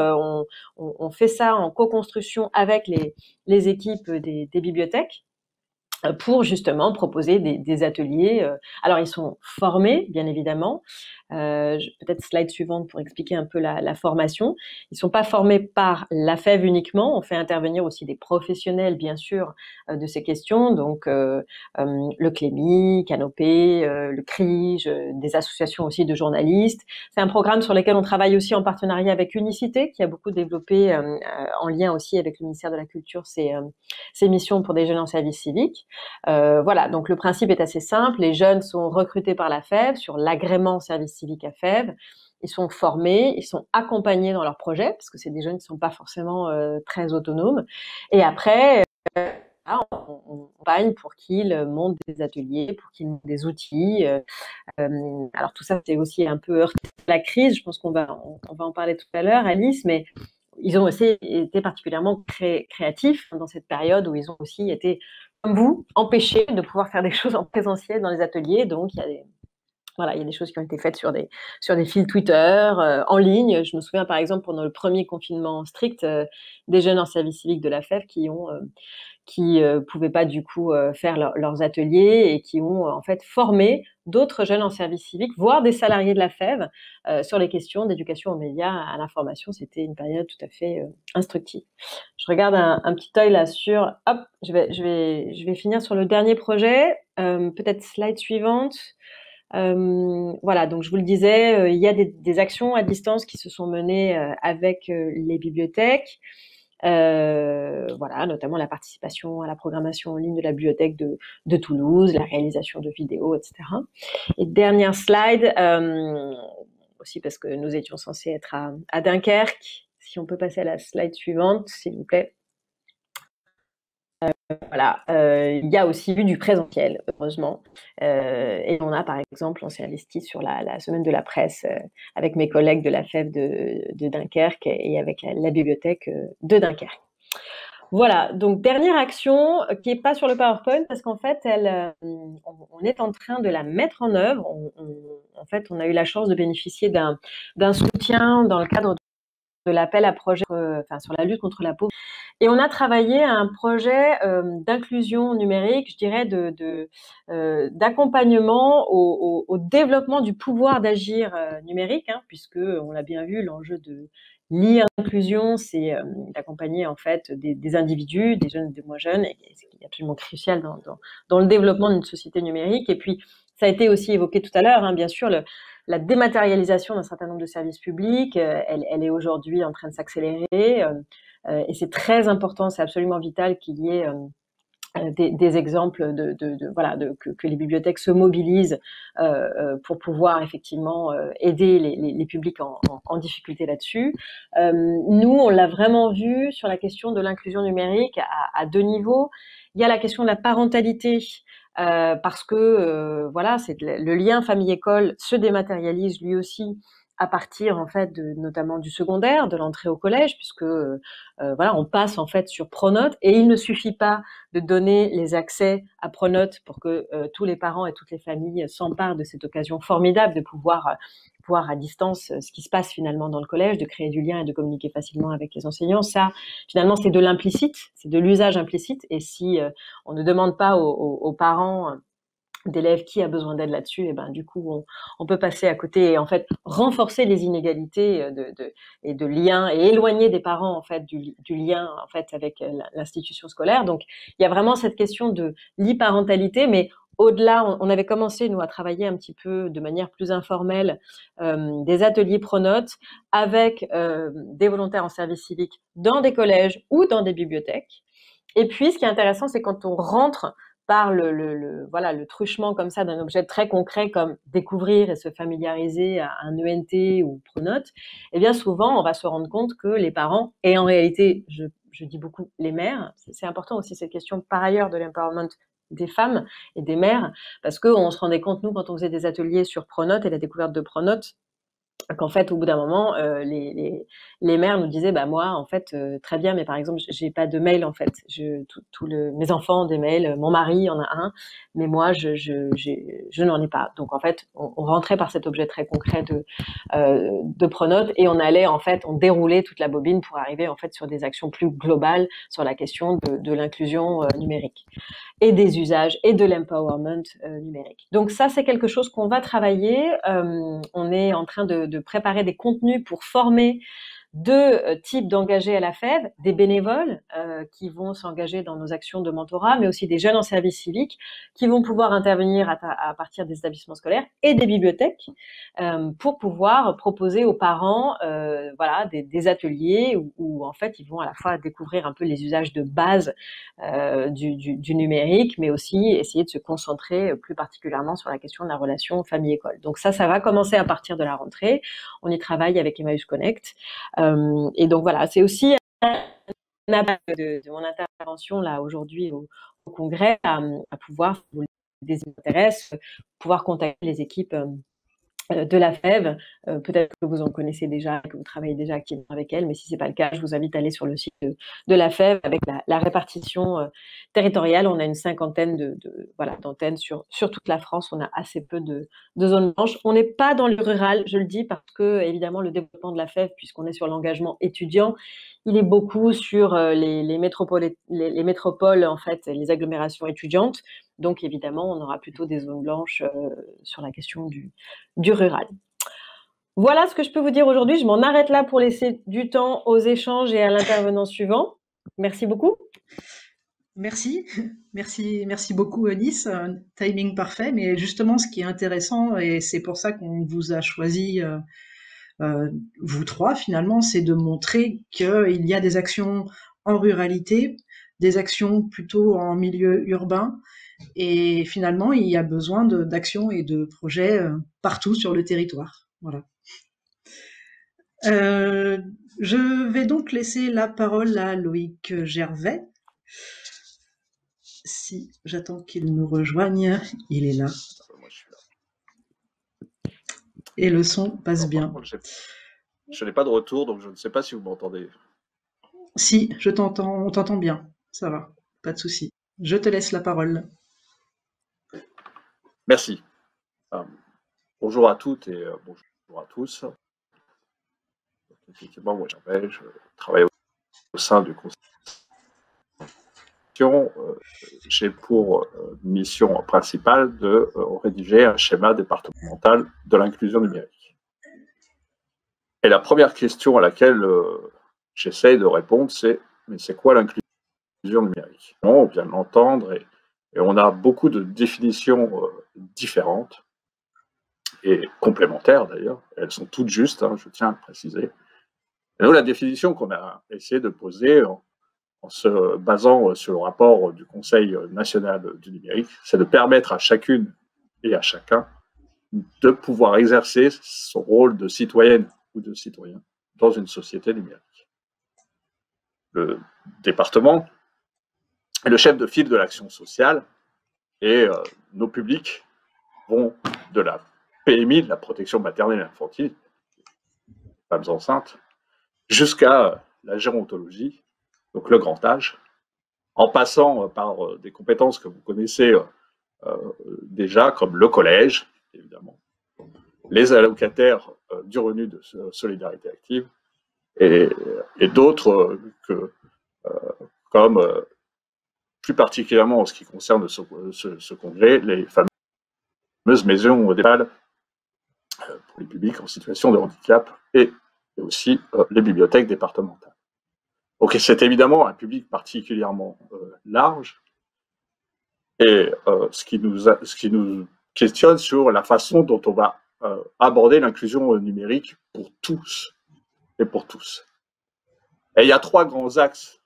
on fait ça en co-construction avec les équipes des bibliothèques, pour justement proposer des ateliers. Alors, ils sont formés, bien évidemment. Peut-être slide suivante pour expliquer un peu la formation. Ils sont pas formés par la FEV uniquement. On fait intervenir aussi des professionnels, bien sûr, de ces questions. Donc, le Clémy, Canopé, le CRIGE, des associations aussi de journalistes. C'est un programme sur lequel on travaille aussi en partenariat avec Unicité, qui a beaucoup développé, en lien aussi avec le ministère de la Culture, ses missions pour des jeunes en service civique. Voilà, donc le principe est assez simple. Les jeunes sont recrutés par la FEV sur l'agrément service civique à FEV. Ils sont formés, ils sont accompagnés dans leur projet, parce que c'est des jeunes qui ne sont pas forcément très autonomes. Et après, on accompagne pour qu'ils montent des ateliers, pour qu'ils montent des outils. Alors tout ça, c'est aussi un peu heurté à la crise. Je pense qu'on va en parler tout à l'heure, Alice, mais ils ont aussi été particulièrement créatifs dans cette période où ils ont aussi été, comme vous, empêchés de pouvoir faire des choses en présentiel dans les ateliers. Donc, il y a des choses qui ont été faites sur des fils Twitter, en ligne. Je me souviens, par exemple, pendant le premier confinement strict, des jeunes en service civique de la FEV qui pouvaient pas du coup faire leurs ateliers, et qui ont en fait formé d'autres jeunes en service civique, voire des salariés de la FEV, sur les questions d'éducation aux médias, à l'information. C'était une période tout à fait instructive. Je regarde un petit œil là sur... Hop, je vais finir sur le dernier projet. Peut-être slide suivante. Voilà, donc je vous le disais, il y a des actions à distance qui se sont menées avec les bibliothèques. Voilà, notamment la participation à la programmation en ligne de la bibliothèque de Toulouse, la réalisation de vidéos, etc. Et dernière slide, aussi parce que nous étions censés être à Dunkerque. Si on peut passer à la slide suivante, s'il vous plaît. Voilà, il y a aussi eu du présentiel, heureusement. Et on s'est investi sur la semaine de la presse avec mes collègues de la FEV de Dunkerque et avec la bibliothèque de Dunkerque. Voilà, donc dernière action qui est pas sur le PowerPoint parce qu'en fait, on est en train de la mettre en œuvre. En fait, on a eu la chance de bénéficier d'un soutien dans le cadre de l'appel à projet sur la lutte contre la pauvreté. Et on a travaillé à un projet d'inclusion numérique, je dirais, d'accompagnement au développement du pouvoir d'agir numérique, hein, puisque on l'a bien vu, l'enjeu de l'e-inclusion, c'est d'accompagner en fait des individus, des jeunes, des moins jeunes, et ce qui est absolument crucial dans le développement d'une société numérique. Et puis, ça a été aussi évoqué tout à l'heure, hein, bien sûr, la dématérialisation d'un certain nombre de services publics, elle est aujourd'hui en train de s'accélérer. Et c'est très important, c'est absolument vital qu'il y ait des exemples que les bibliothèques se mobilisent pour pouvoir effectivement aider les publics en difficulté là-dessus. Nous, on l'a vraiment vu sur la question de l'inclusion numérique à deux niveaux. Il y a la question de la parentalité. Parce que c'est le lien famille-école se dématérialise lui aussi à partir en fait notamment du secondaire, de l'entrée au collège, puisque on passe en fait sur Pronote et il ne suffit pas de donner les accès à Pronote pour que tous les parents et toutes les familles s'emparent de cette occasion formidable de pouvoir voir à distance ce qui se passe finalement dans le collège, de créer du lien et de communiquer facilement avec les enseignants. Ça, finalement, c'est de l'implicite, c'est de l'usage implicite. Et si on ne demande pas aux parents d'élèves qui a besoin d'aide là-dessus, et ben du coup on peut passer à côté et en fait renforcer les inégalités et de liens et éloigner des parents en fait du lien en fait avec l'institution scolaire. Donc il y a vraiment cette question de l'e-parentalité, mais au-delà, on avait commencé, nous, à travailler un petit peu de manière plus informelle des ateliers Pronote avec des volontaires en service civique dans des collèges ou dans des bibliothèques. Et puis, ce qui est intéressant, c'est quand on rentre par le truchement comme ça d'un objet très concret comme découvrir et se familiariser à un ENT ou Pronote, eh bien souvent, on va se rendre compte que les parents, et en réalité, je dis beaucoup les mères, c'est important aussi cette question par ailleurs de l'empowerment des femmes et des mères, parce qu'on se rendait compte, nous, quand on faisait des ateliers sur Pronote et la découverte de Pronote, qu'en fait, au bout d'un moment, les mères nous disaient, bah moi, en fait, très bien, mais par exemple, j'ai pas de mail, en fait. Mes enfants ont des mails, mon mari en a un, mais moi, je n'en ai pas. Donc, en fait, on rentrait par cet objet très concret de Pronote et on allait, en fait, on déroulait toute la bobine pour arriver, en fait, sur des actions plus globales sur la question de l'inclusion numérique et des usages et de l'empowerment numérique. Donc ça, c'est quelque chose qu'on va travailler. On est en train de préparer des contenus pour former deux types d'engagés à la FEV, des bénévoles qui vont s'engager dans nos actions de mentorat, mais aussi des jeunes en service civique qui vont pouvoir intervenir à partir des établissements scolaires et des bibliothèques pour pouvoir proposer aux parents des ateliers où en fait ils vont à la fois découvrir un peu les usages de base du numérique, mais aussi essayer de se concentrer plus particulièrement sur la question de la relation famille-école. Donc ça va commencer à partir de la rentrée. On y travaille avec Emmaüs Connect. Et donc voilà, c'est aussi un appel de mon intervention là aujourd'hui au congrès à pouvoir, si vous les intéresse, pouvoir contacter les équipes de la FEV. Peut-être que vous en connaissez déjà, que vous travaillez déjà activement avec elle, mais si ce n'est pas le cas, je vous invite à aller sur le site de la FEV avec la répartition territoriale. On a une cinquantaine d'antennes sur toute la France. On a assez peu de zones blanches. On n'est pas dans le rural, je le dis, parce que évidemment le développement de la FEV, puisqu'on est sur l'engagement étudiant, il est beaucoup sur les métropoles, en fait, les agglomérations étudiantes. Donc, évidemment, on aura plutôt des zones blanches sur la question du rural. Voilà ce que je peux vous dire aujourd'hui. Je m'en arrête là pour laisser du temps aux échanges et à l'intervenant suivant. Merci beaucoup. Merci beaucoup Eunice, timing parfait, mais justement ce qui est intéressant, et c'est pour ça qu'on vous a choisi, vous trois finalement, c'est de montrer qu'il y a des actions en ruralité, des actions plutôt en milieu urbain, et finalement il y a besoin d'actions et de projets partout sur le territoire. Voilà. Je vais donc laisser la parole à Loïc Gervais. Si j'attends qu'il nous rejoigne, il est là. Moi, je suis là. Et le son passe bien. Je n'ai pas de retour, donc je ne sais pas si vous m'entendez. Si, je t'entends, on t'entend bien. Ça va, pas de souci. Je te laisse la parole. Merci. Bonjour à toutes et bonjour à tous. Effectivement, moi, je travaille au sein du conseil. J'ai pour mission principale de rédiger un schéma départemental de l'inclusion numérique. Et la première question à laquelle j'essaye de répondre, c'est mais c'est quoi l'inclusion numérique? On vient de l'entendre et on a beaucoup de définitions différentes et complémentaires d'ailleurs. Elles sont toutes justes, hein, je tiens à le préciser. Et nous, la définition qu'on a essayé de poser en se basant sur le rapport du Conseil national du numérique, c'est de permettre à chacune et à chacun de pouvoir exercer son rôle de citoyenne ou de citoyen dans une société numérique. Le département est le chef de file de l'action sociale et nos publics vont de la PMI, de la protection maternelle et infantile, femmes enceintes, jusqu'à la gérontologie, donc le grand âge, en passant par des compétences que vous connaissez déjà, comme le collège, évidemment, les allocataires du revenu de solidarité active, et d'autres comme plus particulièrement en ce qui concerne ce congrès, les fameuses maisons d'EHPAD pour les publics en situation de handicap et aussi les bibliothèques départementales. Donc c'est évidemment un public particulièrement large et ce qui nous questionne sur la façon dont on va aborder l'inclusion numérique pour tous et pour tous. Et il y a trois grands axes,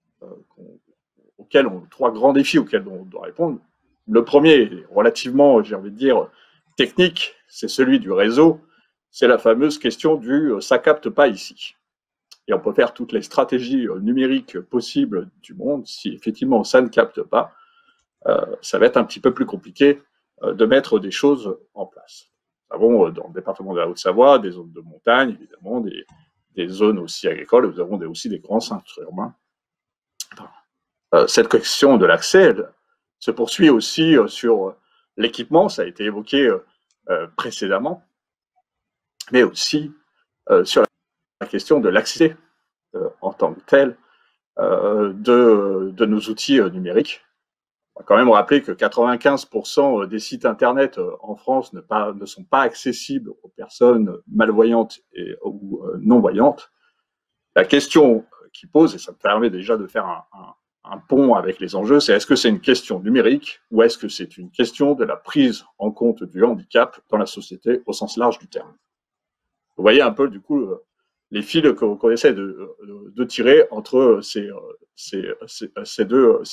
trois grands défis auxquels on doit répondre. Le premier est relativement, j'ai envie de dire, technique, c'est celui du réseau, c'est la fameuse question du « ça capte pas ici ». Et on peut faire toutes les stratégies numériques possibles du monde. Si effectivement ça ne capte pas, ça va être un petit peu plus compliqué de mettre des choses en place. Nous avons dans le département de la Haute-Savoie des zones de montagne, évidemment, des zones aussi agricoles, nous avons aussi des grands centres urbains. Cette question de l'accès se poursuit aussi sur l'équipement, ça a été évoqué précédemment, mais aussi sur la question de l'accès en tant que tel de nos outils numériques. On va quand même rappeler que 95% des sites internet en France ne sont pas accessibles aux personnes malvoyantes ou non-voyantes. La question qui pose, et ça me permet déjà de faire un pont avec les enjeux, c'est est-ce que c'est une question numérique ou est-ce que c'est une question de la prise en compte du handicap dans la société au sens large du terme? Vous voyez un peu du coup les fils qu'on essaie de tirer entre ces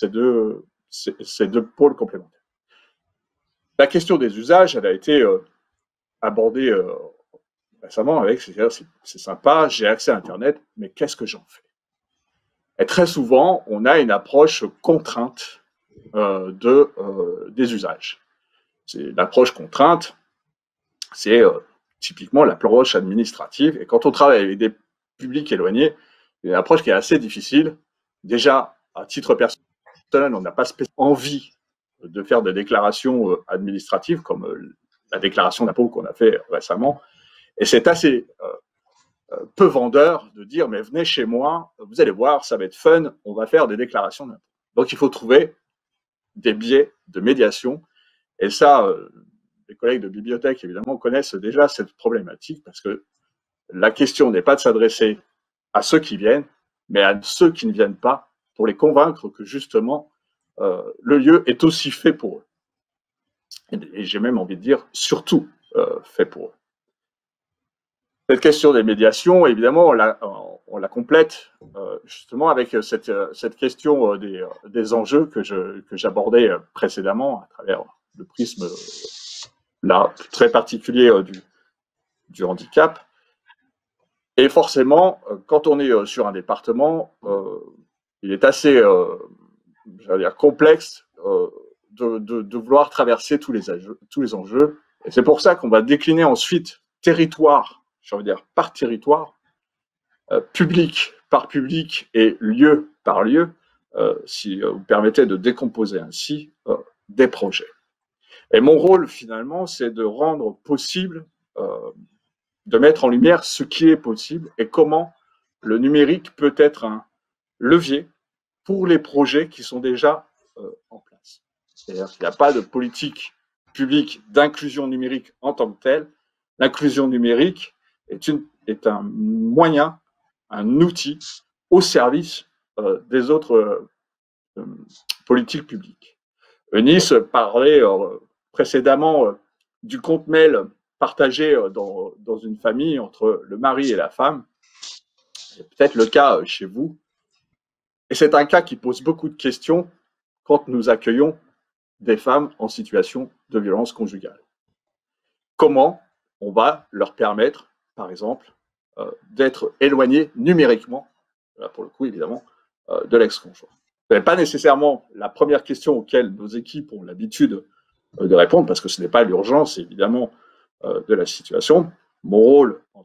deux pôles complémentaires. La question des usages, elle a été abordée récemment avec, c'est sympa, j'ai accès à Internet, mais qu'est-ce que j'en fais? Et très souvent, on a une approche contrainte des usages. L'approche contrainte, c'est typiquement l'approche administrative. Et quand on travaille avec des publics éloignés, il y a une approche qui est assez difficile. Déjà, à titre personnel, on n'a pas spécialement envie de faire des déclarations administratives comme la déclaration d'impôt qu'on a fait récemment. Et c'est assez peu vendeur de dire « mais venez chez moi, vous allez voir, ça va être fun, on va faire des déclarations d'impôt ». Donc il faut trouver des biais de médiation. Et ça, les collègues de bibliothèque, évidemment, connaissent déjà cette problématique parce que la question n'est pas de s'adresser à ceux qui viennent, mais à ceux qui ne viennent pas pour les convaincre que justement, le lieu est aussi fait pour eux. Et j'ai même envie de dire, surtout fait pour eux. Cette question des médiations, évidemment, on la complète justement avec cette question des enjeux que j'abordais précédemment à travers le prisme là, très particulier du handicap. Et forcément, quand on est sur un département, il est assez complexe de vouloir traverser tous les enjeux. Et c'est pour ça qu'on va décliner ensuite territoire, j'ai envie de dire par territoire, public par public et lieu par lieu, si vous permettez de décomposer ainsi des projets. Et mon rôle, finalement, c'est de rendre possible, de mettre en lumière ce qui est possible et comment le numérique peut être un levier pour les projets qui sont déjà en place. C'est-à-dire qu'il n'y a pas de politique publique d'inclusion numérique en tant que telle. L'inclusion numérique est un moyen, un outil au service des autres politiques publiques. Eunice parlait précédemment du compte mail partagé dans une famille entre le mari et la femme. C'est peut-être le cas chez vous. Et c'est un cas qui pose beaucoup de questions quand nous accueillons des femmes en situation de violence conjugale. Comment on va leur permettre, par exemple, d'être éloignées numériquement, là pour le coup évidemment, de l'ex-conjoint. Ce n'est pas nécessairement la première question auxquelles nos équipes ont l'habitude de répondre, parce que ce n'est pas l'urgence évidemment de la situation. Mon rôle en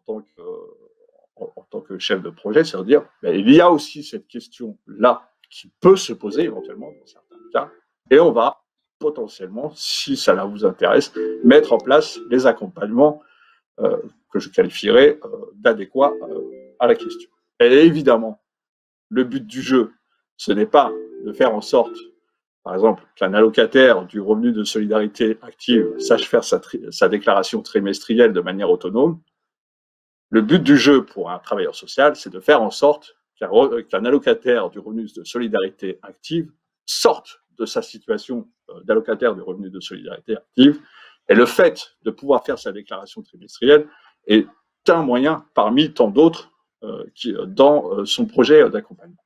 tant que chef de projet, c'est de dire il y a aussi cette question-là qui peut se poser éventuellement dans certains cas, et on va potentiellement, si ça vous intéresse, mettre en place les accompagnements que je qualifierais d'adéquats à la question. Et évidemment, le but du jeu, ce n'est pas de faire en sorte, par exemple, qu'un allocataire du revenu de solidarité active sache faire sa déclaration trimestrielle de manière autonome. Le but du jeu pour un travailleur social, c'est de faire en sorte qu'un allocataire du revenu de solidarité active sorte de sa situation d'allocataire du revenu de solidarité active. Et le fait de pouvoir faire sa déclaration trimestrielle est un moyen parmi tant d'autres dans son projet d'accompagnement.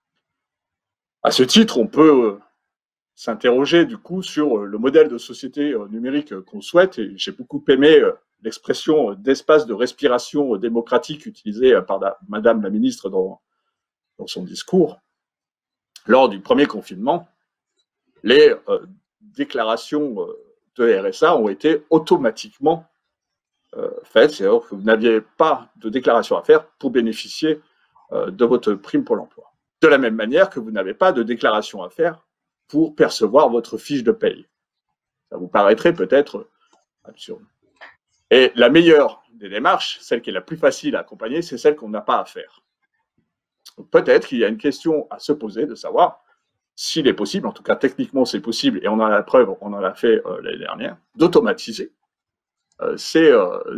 À ce titre, on peut s'interroger du coup sur le modèle de société numérique qu'on souhaite, et j'ai beaucoup aimé l'expression d'espace de respiration démocratique utilisée par Madame la ministre dans son discours. Lors du premier confinement, les déclarations de RSA ont été automatiquement faites, c'est-à-dire que vous n'aviez pas de déclaration à faire pour bénéficier de votre prime Pôle emploi. De la même manière que vous n'avez pas de déclaration à faire pour percevoir votre fiche de paye. Ça vous paraîtrait peut-être absurde. Et la meilleure des démarches, celle qui est la plus facile à accompagner, c'est celle qu'on n'a pas à faire. Peut-être qu'il y a une question à se poser de savoir s'il est possible, en tout cas techniquement c'est possible, et on en a la preuve, on en a fait l'année dernière, d'automatiser ces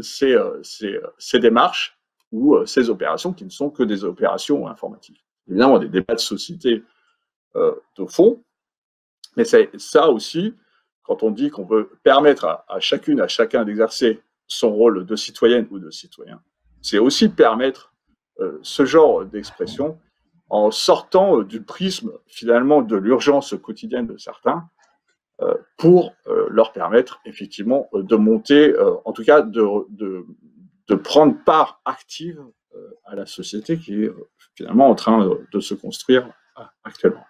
démarches ou ces opérations qui ne sont que des opérations informatiques. Évidemment, des débats de société de fond, mais c'est ça aussi, quand on dit qu'on veut permettre à chacune, à chacun d'exercer son rôle de citoyenne ou de citoyen, c'est aussi permettre ce genre d'expression en sortant du prisme finalement de l'urgence quotidienne de certains pour leur permettre effectivement de monter, en tout cas de prendre part active à la société qui est finalement en train de se construire actuellement.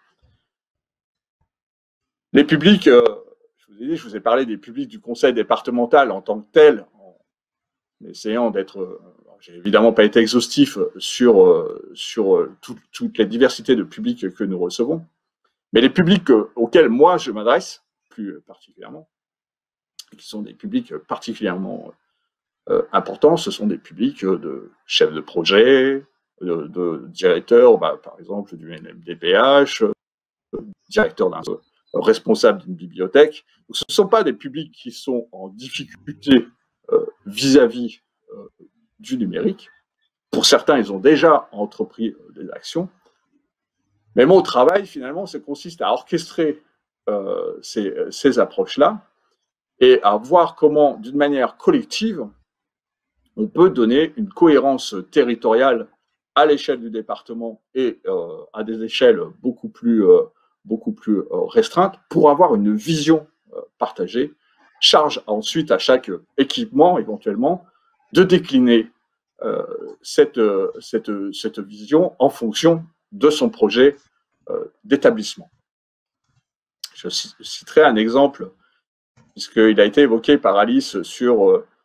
Les publics, je vous ai parlé des publics du conseil départemental en tant que tel, en essayant d'être, j'ai évidemment pas été exhaustif sur toutes les diversités de publics que nous recevons, mais les publics auxquels moi je m'adresse plus particulièrement, qui sont des publics particulièrement importants, ce sont des publics de chefs de projet, de directeurs, par exemple du NMDPH, directeur d'un responsable d'une bibliothèque. Donc, ce ne sont pas des publics qui sont en difficulté vis-à-vis du numérique. Pour certains, ils ont déjà entrepris des actions. Mais mon travail, finalement, consiste à orchestrer ces approches-là et à voir comment, d'une manière collective, on peut donner une cohérence territoriale à l'échelle du département et à des échelles beaucoup plus restreintes pour avoir une vision partagée. Charge ensuite à chaque équipement, éventuellement, de décliner cette vision en fonction de son projet d'établissement. Je citerai un exemple, puisqu'il a été évoqué par Alice sur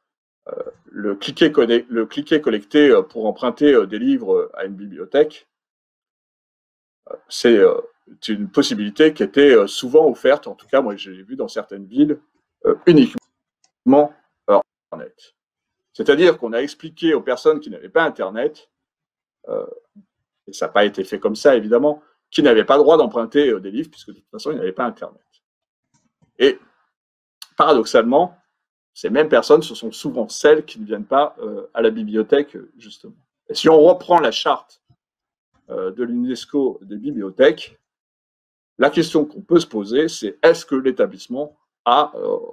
le cliquet collecté pour emprunter des livres à une bibliothèque, c'est une possibilité qui était souvent offerte, en tout cas moi je l'ai vu dans certaines villes, uniquement par Internet. C'est-à-dire qu'on a expliqué aux personnes qui n'avaient pas Internet, et ça n'a pas été fait comme ça évidemment, qui n'avaient pas le droit d'emprunter des livres, puisque de toute façon ils n'avaient pas Internet. Et paradoxalement, ces mêmes personnes, ce sont souvent celles qui ne viennent pas à la bibliothèque, justement. Et si on reprend la charte de l'UNESCO des bibliothèques, la question qu'on peut se poser, c'est est-ce que l'établissement a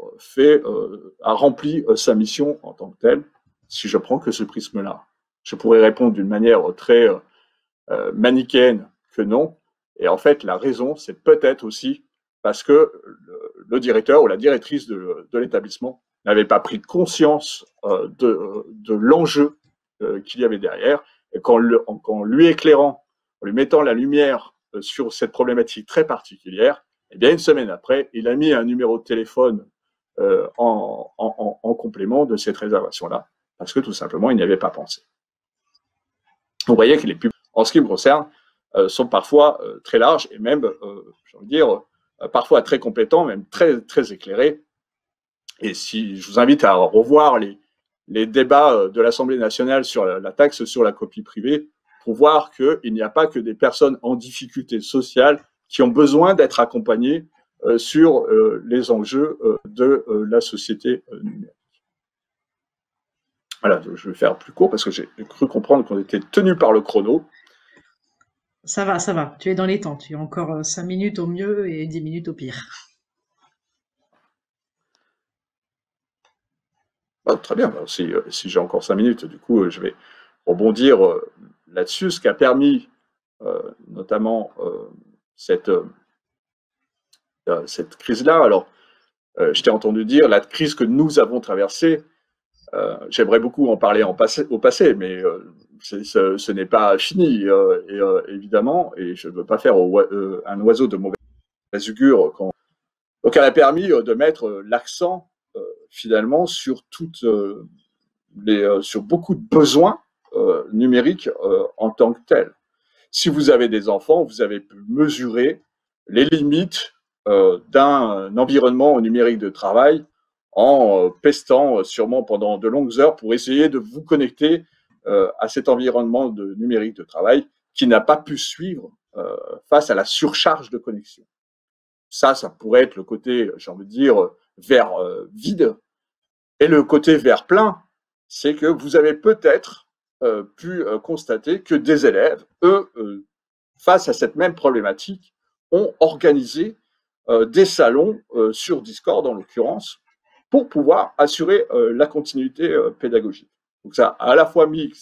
rempli sa mission en tant que telle? Si je prends que ce prisme-là, je pourrais répondre d'une manière très manichéenne que non. Et en fait, la raison, c'est peut-être aussi parce que le directeur ou la directrice de l'établissement n'avait pas pris conscience de l'enjeu qu'il y avait derrière, et qu'en lui éclairant, en lui mettant la lumière sur cette problématique très particulière, et bien une semaine après, il a mis un numéro de téléphone en complément de cette réservation-là, parce que tout simplement, il n'y avait pas pensé. Vous voyez que les pubs, en ce qui me concerne, sont parfois très larges, et même, j'ai envie de dire, parfois très compétents, même très, très éclairés. Et si je vous invite à revoir les débats de l'Assemblée nationale sur la taxe sur la copie privée, pour voir qu'il n'y a pas que des personnes en difficulté sociale qui ont besoin d'être accompagnées sur les enjeux de la société numérique. Voilà, je vais faire plus court parce que j'ai cru comprendre qu'on était tenu par le chrono. Ça va, tu es dans les temps, tu as encore 5 minutes au mieux et 10 minutes au pire. Ah, très bien, si j'ai encore 5 minutes, du coup, je vais rebondir là-dessus, ce qui a permis notamment cette crise-là. Alors, je t'ai entendu dire la crise que nous avons traversée. J'aimerais beaucoup en parler au passé, mais ce n'est pas fini, évidemment, et je ne veux pas faire un oiseau de mauvaise augure. Donc, elle a permis de mettre l'accent finalement sur sur beaucoup de besoins numériques en tant que tels. Si vous avez des enfants, vous avez pu mesurer les limites d'un environnement numérique de travail en pestant sûrement pendant de longues heures pour essayer de vous connecter à cet environnement numérique de travail qui n'a pas pu suivre face à la surcharge de connexion. Ça pourrait être le côté, j'ai envie de dire, vers vide. Et le côté vers plein, c'est que vous avez peut-être pu constater que des élèves, eux, face à cette même problématique, ont organisé des salons sur Discord, en l'occurrence, pour pouvoir assurer la continuité pédagogique. Donc ça a à la fois mis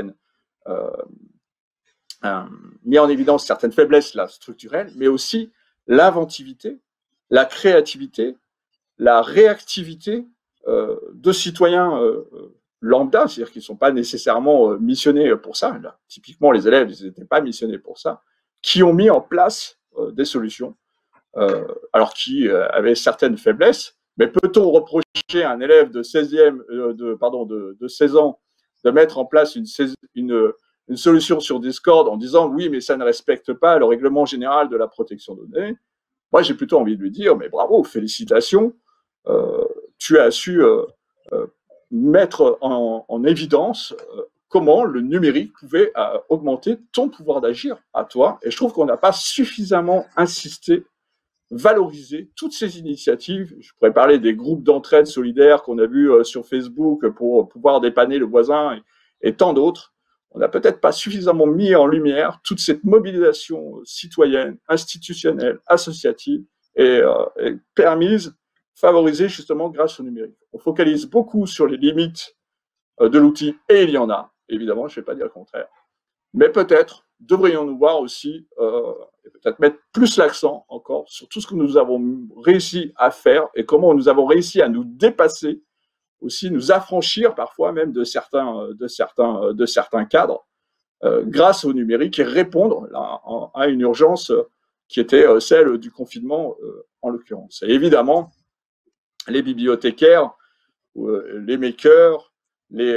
mis en évidence certaines faiblesses là, structurelles, mais aussi l'inventivité, la créativité, la réactivité de citoyens lambda, c'est-à-dire qu'ils ne sont pas nécessairement missionnés pour ça. Là, typiquement, les élèves, ils n'étaient pas missionnés pour ça, qui ont mis en place des solutions, alors qui avaient certaines faiblesses. Mais peut-on reprocher à un élève de 16 ans de mettre en place une solution sur Discord en disant oui, mais ça ne respecte pas le règlement général de la protection de données? Moi, j'ai plutôt envie de lui dire, mais bravo, félicitations, tu as su mettre en évidence comment le numérique pouvait augmenter ton pouvoir d'agir à toi. Et je trouve qu'on n'a pas suffisamment insisté, valorisé toutes ces initiatives. Je pourrais parler des groupes d'entraide solidaire qu'on a vus sur Facebook pour pouvoir dépanner le voisin et tant d'autres. On n'a peut-être pas suffisamment mis en lumière toute cette mobilisation citoyenne, institutionnelle, associative et permise, favorisée justement grâce au numérique. On focalise beaucoup sur les limites de l'outil, et il y en a, évidemment, je ne vais pas dire le contraire. Mais peut-être devrions-nous voir aussi, et peut-être mettre plus l'accent encore sur tout ce que nous avons réussi à faire et comment nous avons réussi à nous dépasser, aussi nous affranchir parfois même de certains cadres grâce au numérique et répondre à une urgence qui était celle du confinement en l'occurrence. Et évidemment, les bibliothécaires, les makers, les,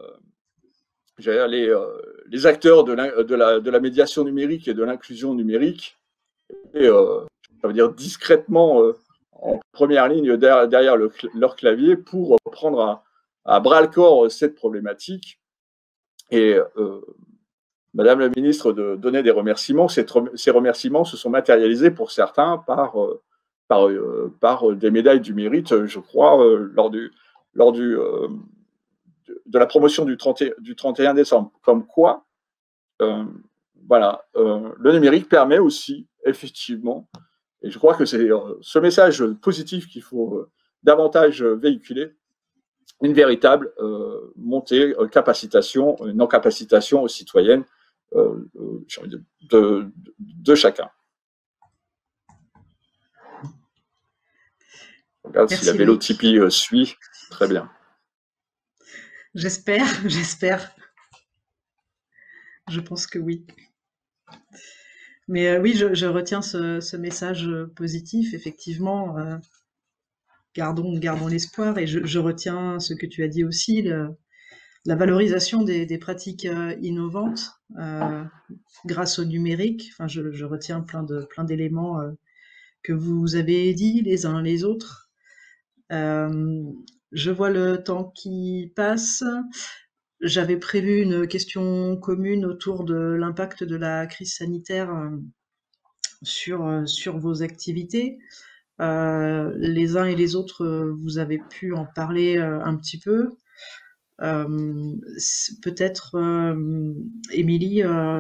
les acteurs de la médiation numérique et de l'inclusion numérique, et, ça veut dire discrètement en première ligne derrière leur clavier pour prendre à bras le corps cette problématique. Et Madame la ministre donnait des remerciements. Ces remerciements se sont matérialisés pour certains par des médailles du mérite, je crois, lors de la promotion du 31 décembre. Comme quoi, voilà, le numérique permet aussi, effectivement, et je crois que c'est ce message positif qu'il faut davantage véhiculer, une véritable montée, capacitation, une encapacitation citoyenne de chacun. Regarde si la vélotypie suit, très bien. J'espère. Je pense que oui. Mais oui, je retiens ce message positif, effectivement. Gardons l'espoir, et je retiens ce que tu as dit aussi, la valorisation des pratiques innovantes grâce au numérique. Enfin, je retiens plein d'éléments que vous avez dit les uns les autres. Je vois le temps qui passe. J'avais prévu une question commune autour de l'impact de la crise sanitaire sur vos activités. Les uns et les autres, vous avez pu en parler un petit peu. Peut-être, Émilie,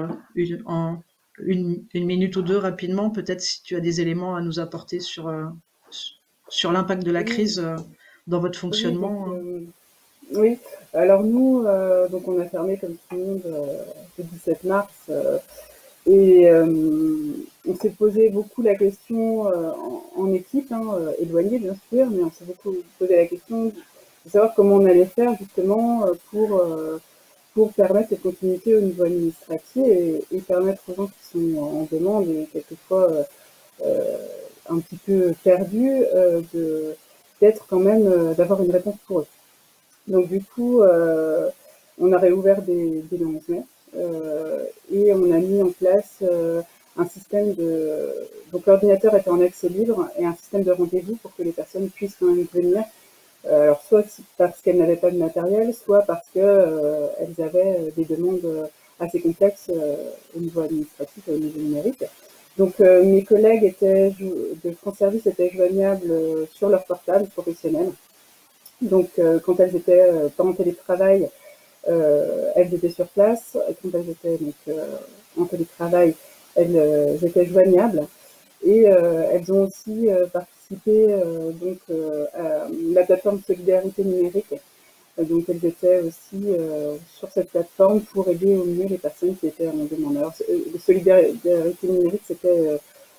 une minute ou deux rapidement, peut-être si tu as des éléments à nous apporter sur l'impact de la crise dans votre fonctionnement. Oui, alors nous, donc on a fermé comme tout le monde le 17 mars et on s'est posé beaucoup la question en équipe, éloignée bien sûr, mais on s'est beaucoup posé la question de savoir comment on allait faire justement pour permettre cette continuité au niveau administratif et permettre aux gens qui sont en demande et quelquefois un petit peu perdus d'être quand même, d'avoir une réponse pour eux. Donc du coup, on a réouvert dès le 11 mai et on a mis en place un système donc l'ordinateur était en accès libre et un système de rendez-vous pour que les personnes puissent quand même venir. Alors soit parce qu'elles n'avaient pas de matériel, soit parce qu'elles avaient des demandes assez complexes au niveau administratif et au niveau numérique. Donc mes collègues de France Service étaient joignables sur leur portable professionnel. Donc quand elles étaient pas en télétravail, elles étaient sur place. Quand elles étaient donc, en télétravail, elles étaient joignables. Et elles ont aussi participé donc, à la plateforme Solidarité numérique. Donc elles étaient aussi sur cette plateforme pour aider au mieux les personnes qui étaient en demande. Alors, Solidarité numérique, c'était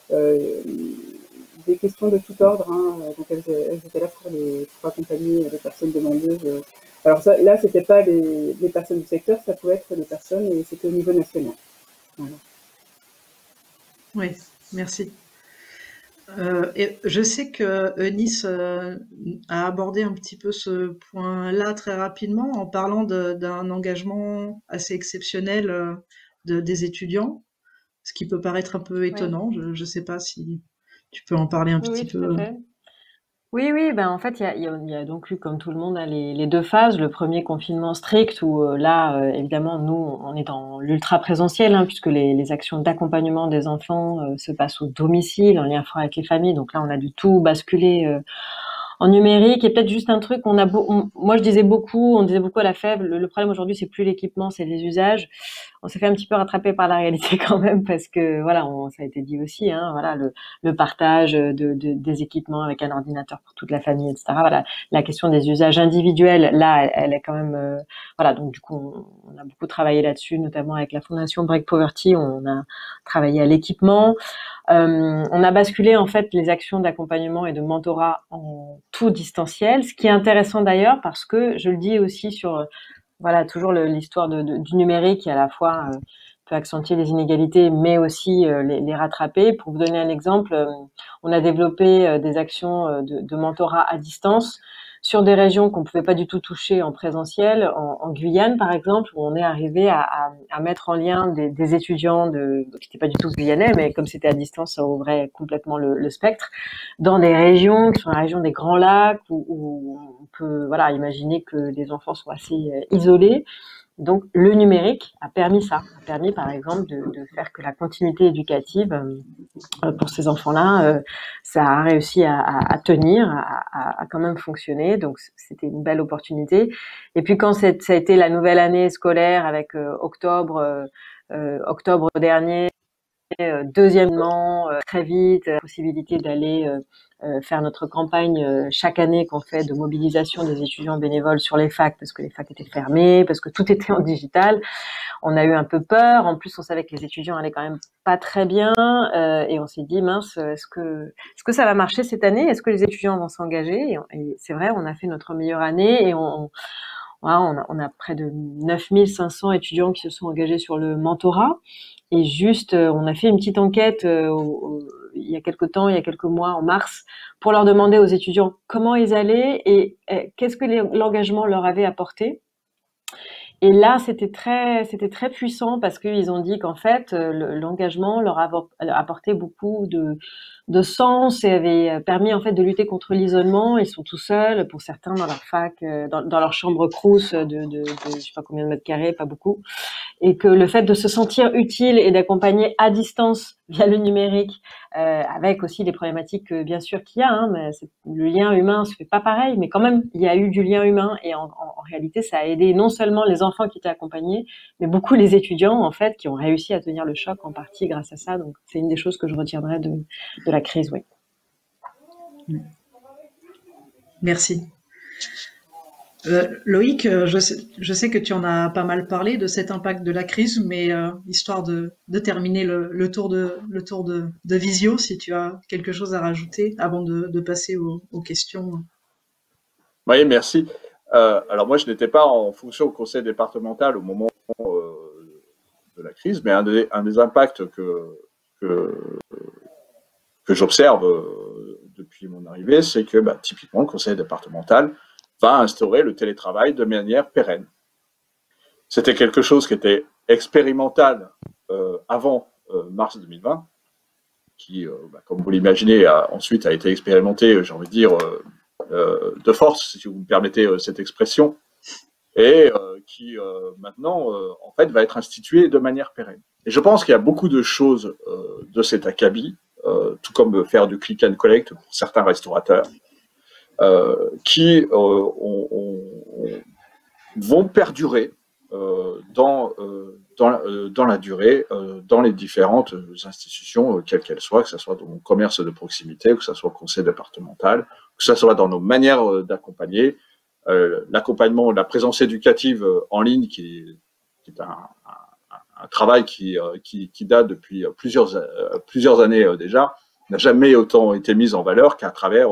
des questions de tout ordre, donc elles étaient là pour accompagner les personnes demandeuses. Alors ça, là, c'était pas les personnes du secteur, ça pouvait être des personnes et c'était au niveau national. Voilà. Oui, merci. Et je sais que Eunice a abordé un petit peu ce point-là très rapidement en parlant d'un engagement assez exceptionnel des étudiants, ce qui peut paraître un peu étonnant. Oui. Je ne sais pas si tu peux en parler un petit peu. Tout à fait. Oui, ben en fait, il y a donc eu, comme tout le monde, les deux phases. Le premier confinement strict, où là, évidemment, nous, on est dans l'ultra présentiel, puisque les actions d'accompagnement des enfants se passent au domicile, en lien fort avec les familles. Donc là, on a du tout basculé en numérique. Et peut-être juste un truc, moi je disais beaucoup, on disait beaucoup à la FEV, le problème aujourd'hui, c'est plus l'équipement, c'est les usages. On s'est fait un petit peu rattraper par la réalité quand même, parce que voilà, ça a été dit aussi, voilà, le partage des équipements avec un ordinateur pour toute la famille, etc. Voilà, la question des usages individuels, là, elle est quand même, voilà, donc du coup, on a beaucoup travaillé là-dessus, notamment avec la Fondation Break Poverty, on a travaillé à l'équipement. On a basculé en fait les actions d'accompagnement et de mentorat en tout distanciel, ce qui est intéressant d'ailleurs parce que je le dis aussi sur voilà toujours l'histoire du numérique qui à la fois peut accentuer les inégalités mais aussi les rattraper. Pour vous donner un exemple, on a développé des actions de mentorat à distance sur des régions qu'on pouvait pas du tout toucher en présentiel, en Guyane par exemple, où on est arrivé à mettre en lien des étudiants qui n'étaient pas du tout guyanais, mais comme c'était à distance, ça ouvrait complètement le spectre, dans des régions qui sont la région des Grands Lacs, où on peut voilà imaginer que les enfants sont assez isolés. Donc le numérique a permis ça, a permis par exemple de faire que la continuité éducative pour ces enfants-là, ça a réussi à tenir, à quand même fonctionner. Donc c'était une belle opportunité. Et puis quand ça a été la nouvelle année scolaire avec octobre dernier, deuxièmement, très vite, possibilité d'aller faire notre campagne chaque année qu'on fait de mobilisation des étudiants bénévoles sur les facs, parce que les facs étaient fermées, parce que tout était en digital. On a eu un peu peur. En plus, on savait que les étudiants allaient quand même pas très bien, et on s'est dit mince, est-ce que ça va marcher cette année? Est-ce que les étudiants vont s'engager? Et c'est vrai, on a fait notre meilleure année et on a près de 9500 étudiants qui se sont engagés sur le mentorat. Et juste, on a fait une petite enquête il y a quelques mois, en mars, pour leur demander aux étudiants comment ils allaient et qu'est-ce que l'engagement leur avait apporté. Et là, c'était très puissant parce qu'ils ont dit qu'en fait, l'engagement leur a apporté beaucoup de sens et avait permis en fait de lutter contre l'isolement. Ils sont tout seuls, pour certains, dans leur fac, dans leur chambre Crous de je sais pas combien de mètres carrés, pas beaucoup. Et que le fait de se sentir utile et d'accompagner à distance via le numérique, avec aussi les problématiques bien sûr qu'il y a, hein, mais le lien humain se fait pas pareil, mais quand même il y a eu du lien humain et en réalité ça a aidé non seulement les enfants qui étaient accompagnés, mais beaucoup les étudiants en fait qui ont réussi à tenir le choc en partie grâce à ça. Donc c'est une des choses que je retiendrai de la crise, oui. Merci. Loïc, je sais que tu en as pas mal parlé de cet impact de la crise, mais histoire de terminer le tour de visio, si tu as quelque chose à rajouter avant de passer aux questions. Oui, merci. Alors moi, je n'étais pas en fonction au conseil départemental au moment de la crise, mais un des impacts que j'observe depuis mon arrivée, c'est que typiquement le conseil départemental va instaurer le télétravail de manière pérenne. C'était quelque chose qui était expérimental avant mars 2020, qui, comme vous l'imaginez, ensuite a été expérimenté, j'ai envie de dire, de force, si vous me permettez cette expression, et qui maintenant, en fait, va être institué de manière pérenne. Et je pense qu'il y a beaucoup de choses de cet acabit, tout comme faire du click and collect pour certains restaurateurs, qui vont perdurer dans la durée, dans les différentes institutions, quelles qu'elles soient, que ce soit dans le commerce de proximité, que ce soit au conseil départemental, que ce soit dans nos manières d'accompagner, l'accompagnement, la présence éducative en ligne, qui est un travail qui date depuis plusieurs années déjà, n'a jamais autant été mise en valeur qu'à travers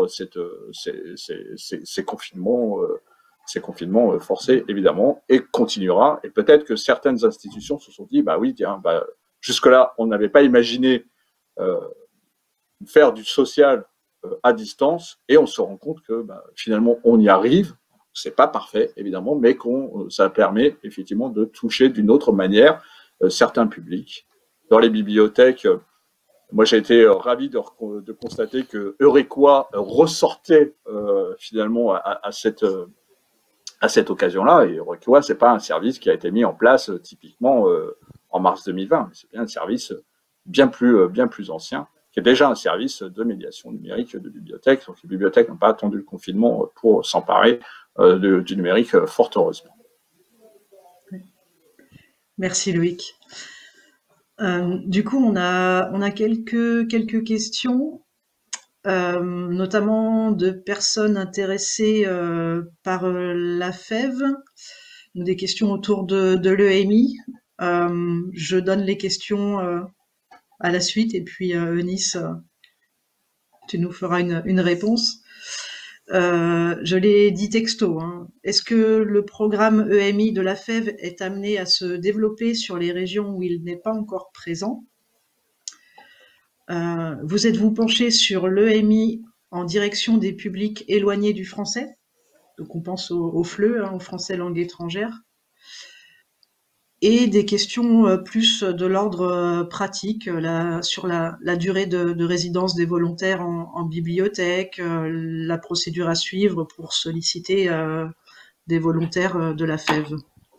ces confinements forcés, évidemment, et continuera. Et peut-être que certaines institutions se sont dit, oui, tiens, jusque-là, on n'avait pas imaginé faire du social à distance, et on se rend compte que finalement, on y arrive. C'est pas parfait, évidemment, mais ça permet effectivement de toucher d'une autre manière certains publics. Dans les bibliothèques, moi, j'ai été ravi de constater que Eurequa ressortait finalement à cette occasion-là. Et Eurequa, c'est pas un service qui a été mis en place typiquement en mars 2020. C'est bien un service bien plus ancien, qui est déjà un service de médiation numérique de bibliothèques. Donc, les bibliothèques n'ont pas attendu le confinement pour s'emparer du numérique, fort heureusement. Merci Loïc. Du coup, on a quelques questions, notamment de personnes intéressées par la FEV, des questions autour de l'EMI. Je donne les questions à la suite, et puis Eunice, tu nous feras une réponse. Je l'ai dit texto, hein. Est-ce que le programme EMI de la FEV est amené à se développer sur les régions où il n'est pas encore présent? Vous êtes-vous penché sur l'EMI en direction des publics éloignés du français? donc on pense au FLE, au français langue étrangère, et des questions plus de l'ordre pratique, sur la durée de résidence des volontaires en bibliothèque, la procédure à suivre pour solliciter des volontaires de la FEV.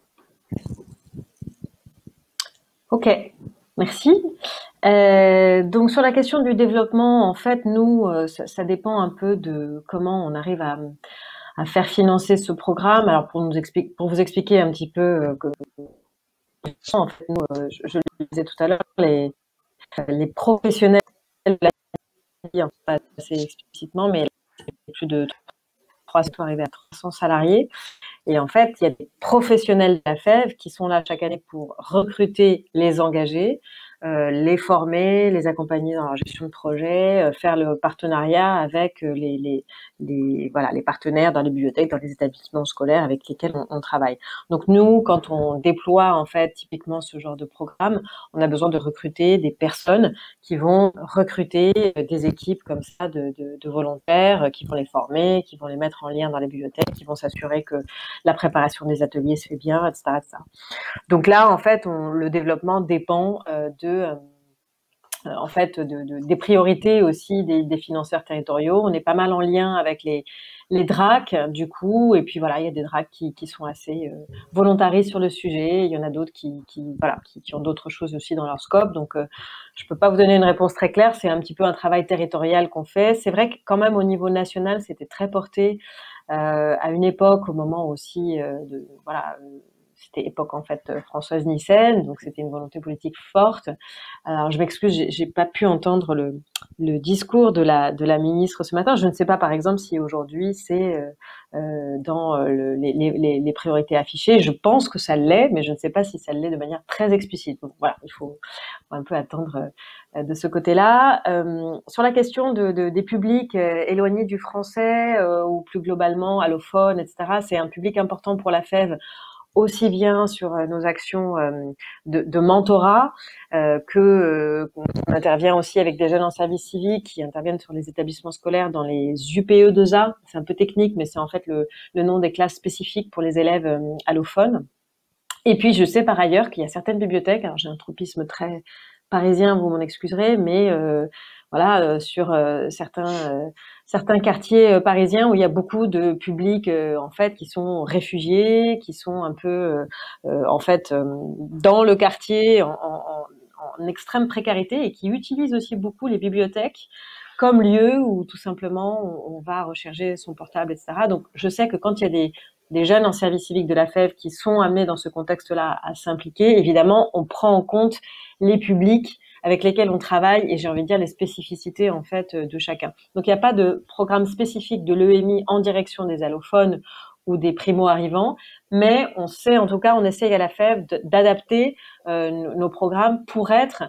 Ok, merci. Donc sur la question du développement, en fait, nous, ça dépend un peu de comment on arrive à faire financer ce programme. Alors pour vous expliquer un petit peu en fait, nous, je le disais tout à l'heure, les professionnels, pas assez explicitement, mais plus de 300, arriver à 300 salariés. Et en fait, il y a des professionnels de la FEV qui sont là chaque année pour recruter les engagés, les former, les accompagner dans leur gestion de projet, faire le partenariat avec les partenaires dans les bibliothèques, dans les établissements scolaires avec lesquels on travaille. Donc nous, quand on déploie en fait typiquement ce genre de programme, on a besoin de recruter des personnes qui vont recruter des équipes comme ça de volontaires, qui vont les former, qui vont les mettre en lien dans les bibliothèques, qui vont s'assurer que la préparation des ateliers se fait bien, etc., etc. Donc là, en fait, le développement dépend des priorités aussi des financeurs territoriaux. On est pas mal en lien avec les DRAC, du coup, et puis voilà, il y a des DRAC qui sont assez volontaristes sur le sujet. Il y en a d'autres qui ont d'autres choses aussi dans leur scope. Donc, je peux pas vous donner une réponse très claire. C'est un petit peu un travail territorial qu'on fait. C'est vrai que quand même au niveau national, c'était très porté à une époque, au moment aussi c'était époque en fait Françoise Nyssen, donc c'était une volonté politique forte. Alors je m'excuse, j'ai pas pu entendre le discours de la ministre ce matin. Je ne sais pas par exemple si aujourd'hui c'est dans les priorités affichées. Je pense que ça l'est, mais je ne sais pas si ça l'est de manière très explicite. Donc voilà, il faut un peu attendre de ce côté-là. Sur la question des publics éloignés du français ou plus globalement allophones, etc., c'est un public important pour la FEV, aussi bien sur nos actions de mentorat qu'on intervient aussi avec des jeunes en service civique qui interviennent sur les établissements scolaires dans les UPE2A. C'est un peu technique, mais c'est en fait le nom des classes spécifiques pour les élèves allophones. Et puis, je sais par ailleurs qu'il y a certaines bibliothèques, alors j'ai un tropisme très parisien, vous m'en excuserez, mais sur certains quartiers parisiens où il y a beaucoup de publics en fait qui sont réfugiés, qui sont un peu dans le quartier en extrême précarité et qui utilisent aussi beaucoup les bibliothèques comme lieu où tout simplement on va recharger son portable, etc. Donc je sais que quand il y a des jeunes en service civique de la FEV qui sont amenés dans ce contexte-là à s'impliquer, évidemment, on prend en compte les publics avec lesquels on travaille et j'ai envie de dire les spécificités en fait de chacun. Donc il n'y a pas de programme spécifique de l'EMI en direction des allophones ou des primo-arrivants, mais on sait, en tout cas, on essaye à la FEV d'adapter nos programmes pour être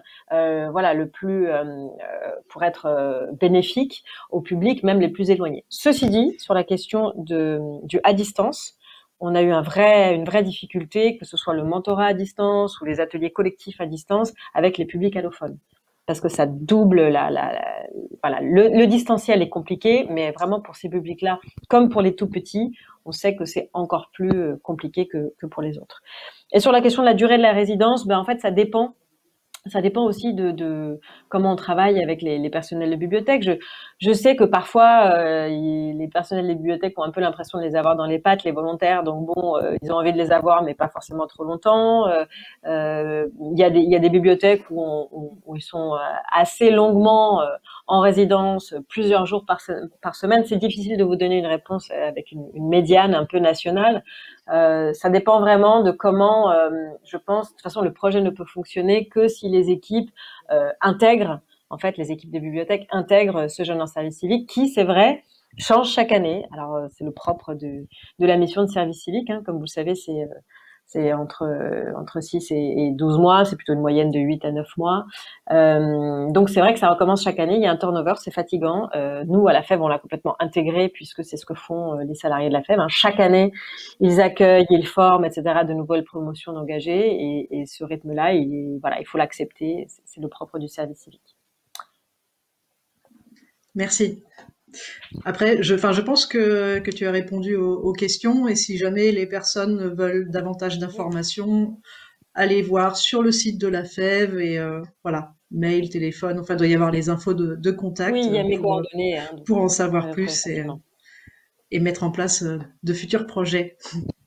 pour être bénéfiques au public, même les plus éloignés. Ceci dit, sur la question du à distance, on a eu une vraie difficulté, que ce soit le mentorat à distance ou les ateliers collectifs à distance avec les publics allophones. Parce que ça double le distanciel est compliqué, mais vraiment pour ces publics-là, comme pour les tout petits, on sait que c'est encore plus compliqué que pour les autres. Et sur la question de la durée de la résidence, en fait, ça dépend aussi de comment on travaille avec les personnels de bibliothèque. Je sais que parfois, les personnels des bibliothèques ont un peu l'impression de les avoir dans les pattes, les volontaires. Donc bon, ils ont envie de les avoir, mais pas forcément trop longtemps. Il y a des bibliothèques où ils sont assez longuement en résidence, plusieurs jours par semaine. C'est difficile de vous donner une réponse avec une médiane un peu nationale. Ça dépend vraiment de comment, je pense, de toute façon, le projet ne peut fonctionner que si les équipes intègrent, en fait, les équipes des bibliothèques intègrent ce jeune en service civique qui, c'est vrai, change chaque année. Alors, c'est le propre de la mission de service civique, hein, comme vous le savez, c'est entre 6 et 12 mois, c'est plutôt une moyenne de 8 à 9 mois. Donc c'est vrai que ça recommence chaque année, il y a un turnover, c'est fatigant. Nous, à la FEV, on l'a complètement intégré puisque c'est ce que font les salariés de la FEV. Hein. Chaque année, ils accueillent, ils forment, etc., de nouvelles promotions d'engagés et ce rythme-là, il faut l'accepter, c'est le propre du service civique. Merci. Après, je pense que tu as répondu aux questions, et si jamais les personnes veulent davantage d'informations, allez voir sur le site de la FEV, et voilà, mail, téléphone, enfin, il doit y avoir les infos de contact Oui, il y a mes coordonnées. Hein, pour en savoir très plus facilement. et mettre en place de futurs projets.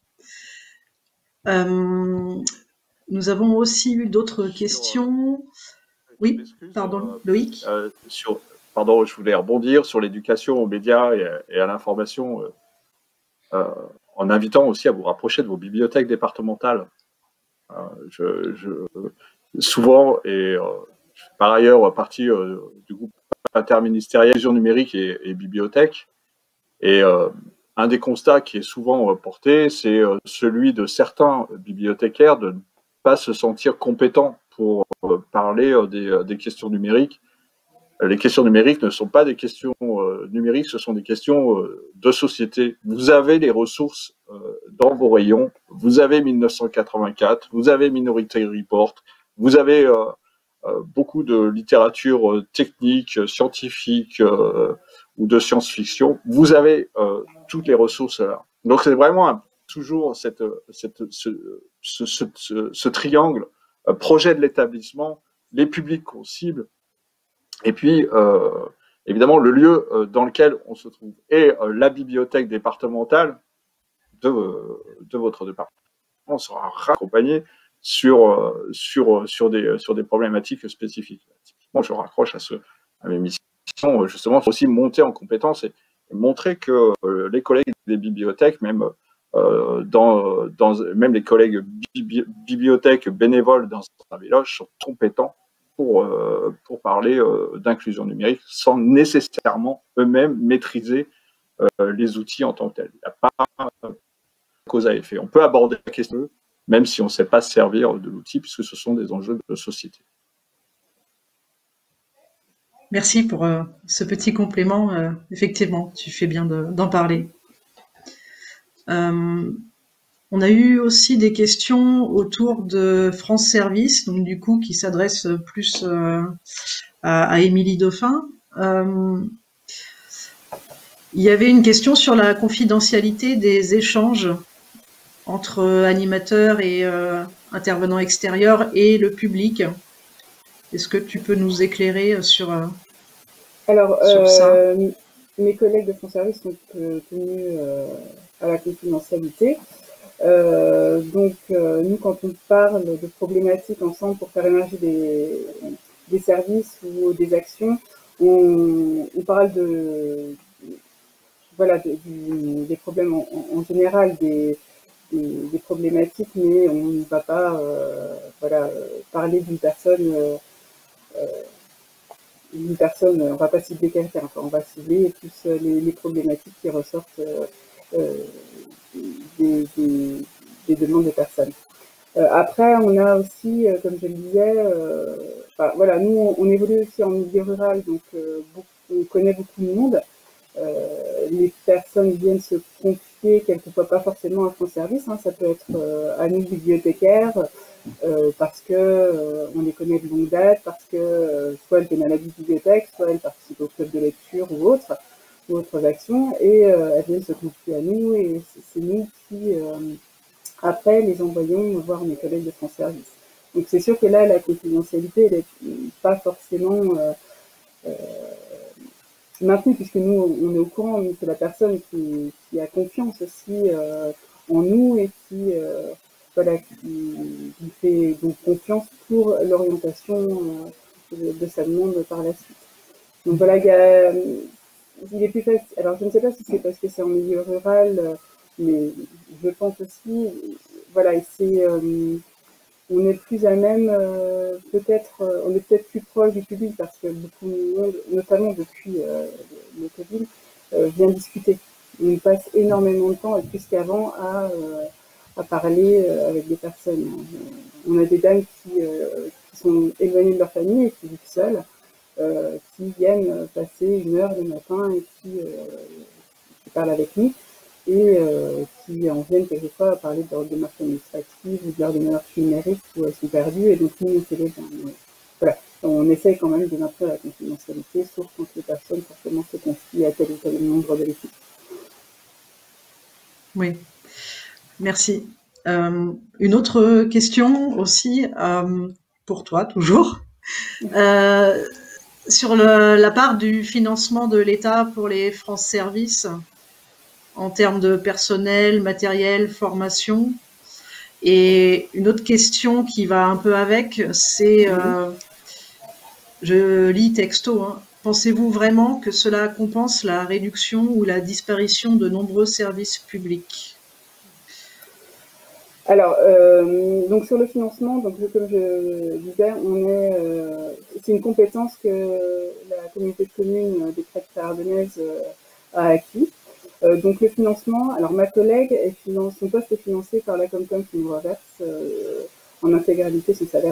Nous avons aussi eu d'autres questions. Oui, pardon, Loïc. Pardon, je voulais rebondir sur l'éducation aux médias et à l'information, en invitant aussi à vous rapprocher de vos bibliothèques départementales. Souvent, et je fais par ailleurs partie du groupe interministériel Vision numérique et bibliothèque, et un des constats qui est souvent porté, c'est celui de certains bibliothécaires de ne pas se sentir compétents pour parler des questions numériques. Les questions numériques ne sont pas des questions numériques, ce sont des questions de société. Vous avez les ressources dans vos rayons, vous avez 1984, vous avez Minority Report, vous avez beaucoup de littérature technique, scientifique ou de science-fiction. Vous avez toutes les ressources là. Donc c'est vraiment toujours ce triangle, projet de l'établissement, les publics qu'on cible, et puis évidemment le lieu dans lequel on se trouve, et la bibliothèque départementale de votre département sera raccompagnée sur des problématiques spécifiques. Typiquement, je raccroche à mes missions, justement, pour aussi monter en compétences et montrer que les collègues des bibliothèques, même même les collègues bibliothèques bénévoles dans un village, sont compétents pour parler d'inclusion numérique sans nécessairement eux-mêmes maîtriser les outils en tant que tels. Il n'y a pas cause à effet. On peut aborder la question même si on ne sait pas se servir de l'outil, puisque ce sont des enjeux de société. Merci pour ce petit complément. Effectivement, tu fais bien d'en parler. On a eu aussi des questions autour de France Service, donc du coup qui s'adresse plus à Émilie Dauphin. Il y avait une question sur la confidentialité des échanges entre animateurs et intervenants extérieurs et le public. Est-ce que tu peux nous éclairer sur ça? Mes collègues de France Service sont tenus à la confidentialité. Donc, nous, quand on parle de problématiques ensemble pour faire émerger des services ou des actions, on parle des problèmes en général, des problématiques, mais on ne va pas parler d'une personne, on va pas cibler quelqu'un, on va cibler plus les problématiques qui ressortent des demandes des personnes. Après, on a aussi, comme je le disais, nous, on évolue aussi en milieu rural, donc on connaît beaucoup de monde. Les personnes viennent se confier quelquefois pas forcément à France Service, hein, ça peut être à nous bibliothécaires, parce que on les connaît de longue date, parce que soit elles viennent à la bibliothèque, soit elles participent au club de lecture ou autres actions, et elles viennent se confier à nous, et c'est nous qui après les envoyons voir mes collègues de France Service. Donc c'est sûr que là la confidentialité elle n'est pas forcément maintenue, puisque nous on est au courant, mais c'est la personne qui a confiance aussi en nous et qui fait donc confiance pour l'orientation de sa demande par la suite. Donc voilà, il est plus facile. Alors je ne sais pas si c'est parce que c'est en milieu rural, mais je pense aussi, on est plus à même, on est peut-être plus proche du public, parce que beaucoup de monde, notamment depuis le Covid, vient discuter. On passe énormément de temps, et plus qu'avant, à parler avec des personnes. On a des dames qui sont éloignées de leur famille et qui vivent seules, qui viennent passer 1 heure le matin et qui parlent avec nous, et qui en viennent quelquefois à parler de leur démarche administrative ou de leur démarche numérique où elles sont perdues, et donc nous on fait les gens. Voilà. on essaye quand même de maintenir la confidentialité, sauf quand les personnes forcément se confient à tel ou tel membre de l'équipe. Oui, merci. Une autre question aussi pour toi, toujours. Sur la part du financement de l'État pour les France Services en termes de personnel, matériel, formation. Et une autre question qui va un peu avec, c'est, je lis texto, hein, pensez-vous vraiment que cela compense la réduction ou la disparition de nombreux services publics? Alors, donc sur le financement, donc comme je disais, c'est une compétence que la communauté de communes des Crêtes ardennaises a acquis. Donc le financement, alors ma collègue, son poste est financé par la Comcom qui nous reverse en intégralité son salaire.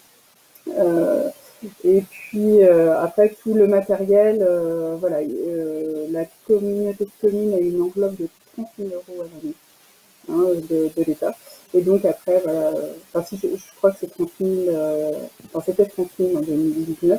Et puis après tout le matériel, voilà, la communauté de communes a une enveloppe de 30 000 € à l'année. Hein, de l'État. Et donc après, voilà, enfin, si, je crois que c'est 30 000, enfin c'était 30 000 en 2019.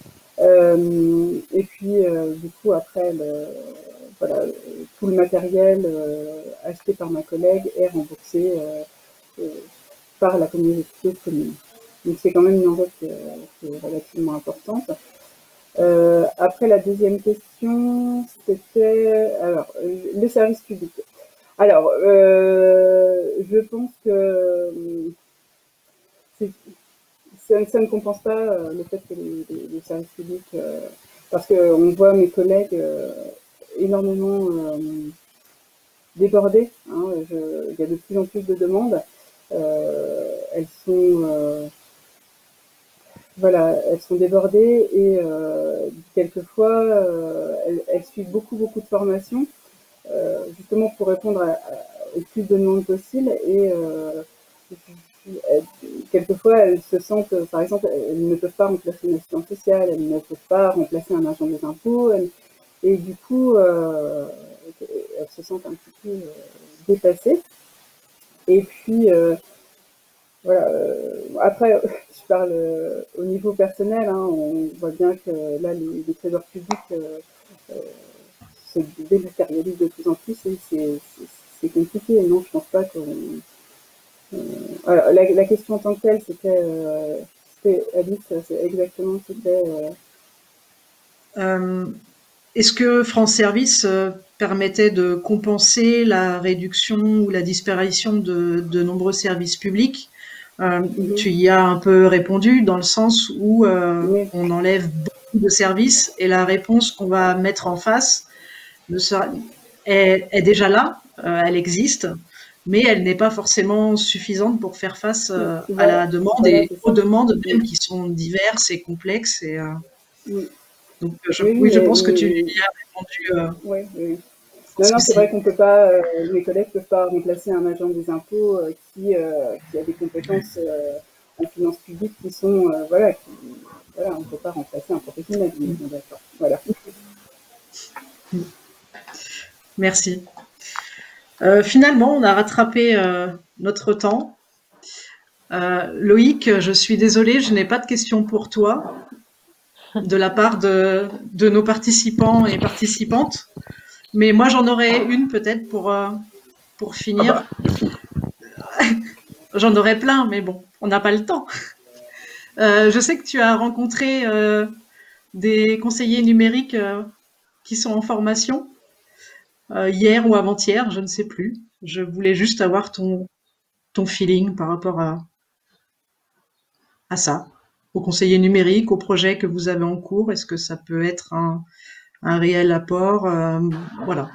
Et puis du coup après, voilà, tout le matériel acheté par ma collègue est remboursé par la communauté de communes. Donc c'est quand même une enveloppe qui est relativement importante. Après la deuxième question, c'était alors le service public. Alors, je pense que ça ne compense pas le fait que les services publics, parce qu'on voit mes collègues énormément débordés. Hein, il y a de plus en plus de demandes. Elles sont débordées et quelquefois elles suivent beaucoup de formations. Justement pour répondre au plus de demandes possible et quelquefois elles se sentent, par exemple, elles ne peuvent pas remplacer une assistante sociale, elles ne peuvent pas remplacer un agent des impôts et du coup elles se sentent un petit peu dépassées. Et puis voilà, après je parle au niveau personnel, hein, on voit bien que là les trésors publics se dématérialise de plus en plus et c'est compliqué. Non, je pense pas que. Alors, la question en tant que telle, c'était Alice, c'est exactement c'était. Est-ce que France Service permettait de compenser la réduction ou la disparition de nombreux services publics? Tu y as un peu répondu dans le sens où on enlève beaucoup de services et la réponse qu'on va mettre en face est déjà là, elle existe, mais elle n'est pas forcément suffisante pour faire face à la demande et aux demandes même qui sont diverses et complexes. Et, donc, je pense que tu y as répondu. Oui. Non, c'est vrai qu'on ne peut pas, mes collègues ne peuvent pas remplacer un agent des impôts qui a des compétences en finances publiques qui sont, voilà, on ne peut pas remplacer un professionnel. D'accord. Voilà. Merci. Finalement, on a rattrapé notre temps. Loïc, je suis désolée, je n'ai pas de questions pour toi de la part de nos participants et participantes. Mais moi, j'en aurais une peut-être pour finir. J'en aurais plein, mais bon, on n'a pas le temps. Je sais que tu as rencontré des conseillers numériques qui sont en formation. Hier ou avant-hier, je ne sais plus. Je voulais juste avoir ton feeling par rapport à ça, aux conseillers numériques, aux projets que vous avez en cours. Est-ce que ça peut être un réel apport? Voilà.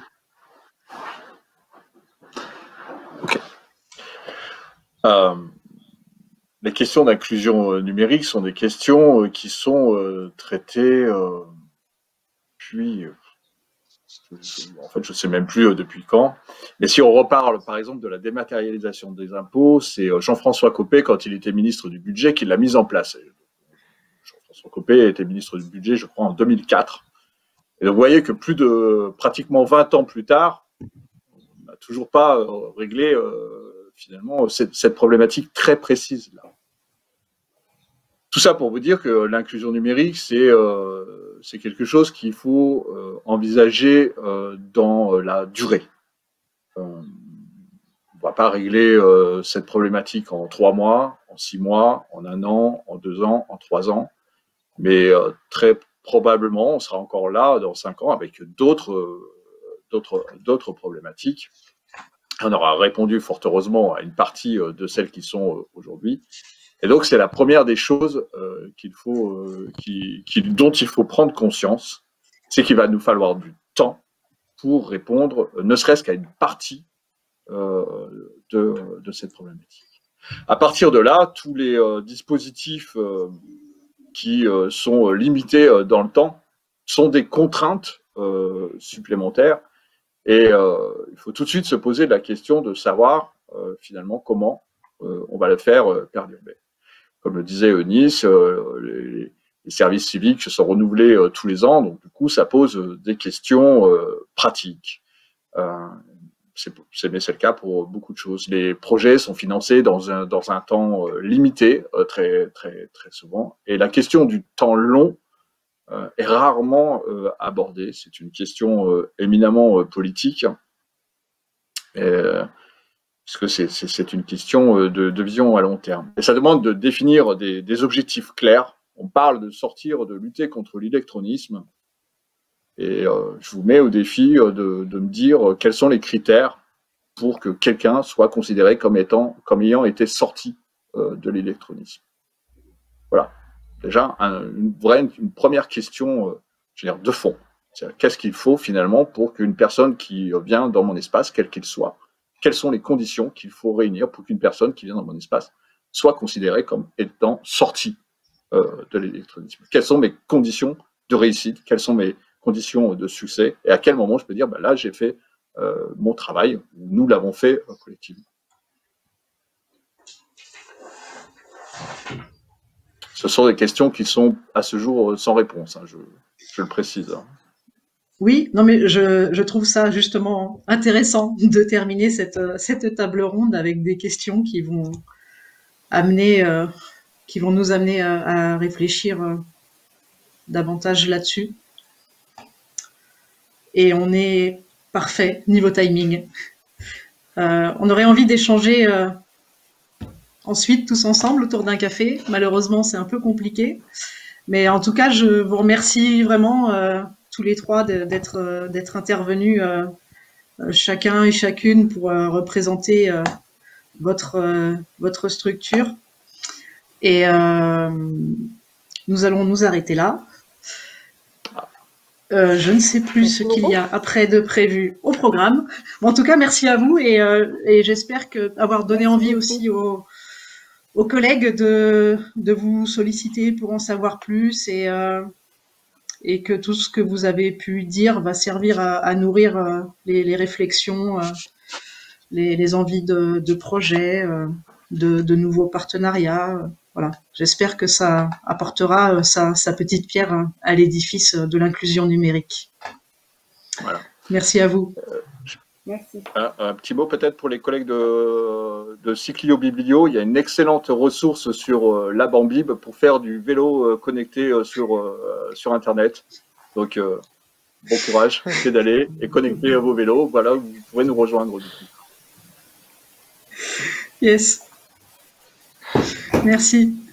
Okay. Les questions d'inclusion numérique sont des questions qui sont traitées puis... en fait, je ne sais même plus depuis quand. Mais si on reparle, par exemple, de la dématérialisation des impôts, c'est Jean-François Copé, quand il était ministre du Budget, qui l'a mise en place. Jean-François Copé était ministre du Budget, je crois, en 2004. Et donc, vous voyez que pratiquement 20 ans plus tard, on n'a toujours pas réglé, finalement, cette problématique très précise. Là. Tout ça pour vous dire que l'inclusion numérique, c'est quelque chose qu'il faut envisager dans la durée. On ne va pas régler cette problématique en 3 mois, en 6 mois, en 1 an, en 2 ans, en 3 ans, mais très probablement, on sera encore là dans 5 ans avec d'autres problématiques. On aura répondu fort heureusement à une partie de celles qui sont aujourd'hui. Et donc, c'est la première des choses dont il faut prendre conscience, c'est qu'il va nous falloir du temps pour répondre, ne serait-ce qu'à une partie de cette problématique. À partir de là, tous les dispositifs qui sont limités dans le temps sont des contraintes supplémentaires. Et il faut tout de suite se poser la question de savoir finalement comment on va le faire perdurer. Comme le disait Eunice, les services civiques se sont renouvelés tous les ans, donc du coup ça pose des questions pratiques. Mais c'est le cas pour beaucoup de choses. Les projets sont financés dans un temps limité, très souvent, et la question du temps long est rarement abordée. C'est une question éminemment politique, parce que c'est une question de vision à long terme. Et ça demande de définir des objectifs clairs. On parle de de lutter contre l'électronisme, et je vous mets au défi de me dire quels sont les critères pour que quelqu'un soit considéré comme ayant été sorti de l'électronisme. Voilà. Déjà, une première question je veux dire, de fond. Qu'est-ce qu'il faut finalement pour qu'une personne qui vient dans mon espace, quel qu'il soit, quelles sont les conditions qu'il faut réunir pour qu'une personne qui vient dans mon espace soit considérée comme étant sortie de l'électronisme? Quelles sont mes conditions de réussite? Quelles sont mes conditions de succès? Et à quel moment je peux dire, là, j'ai fait mon travail, nous l'avons fait collectivement. Ce sont des questions qui sont à ce jour sans réponse, hein, je le précise. Hein. Oui, non mais je trouve ça justement intéressant de terminer cette table ronde avec des questions qui vont nous amener à réfléchir davantage là-dessus. Et on est parfait niveau timing. On aurait envie d'échanger ensuite tous ensemble autour d'un café. Malheureusement, c'est un peu compliqué. Mais en tout cas, je vous remercie vraiment tous les trois d'être intervenus chacun et chacune pour représenter votre structure. Et nous allons nous arrêter là. Je ne sais plus ce qu'il y a après de prévu au programme. Bon, en tout cas, merci à vous et j'espère avoir donné envie aussi aux collègues de vous solliciter pour en savoir plus et que tout ce que vous avez pu dire va servir à nourrir les réflexions, les envies de projets, de nouveaux partenariats. Voilà. J'espère que ça apportera sa petite pierre à l'édifice de l'inclusion numérique. Voilà. Merci à vous. Merci. Un petit mot peut-être pour les collègues de Cyclio Biblio. Il y a une excellente ressource sur Labambib pour faire du vélo connecté sur Internet. Donc, bon courage, pédalez et connectez vos vélos. Voilà, vous pourrez nous rejoindre du coup. Yes. Merci.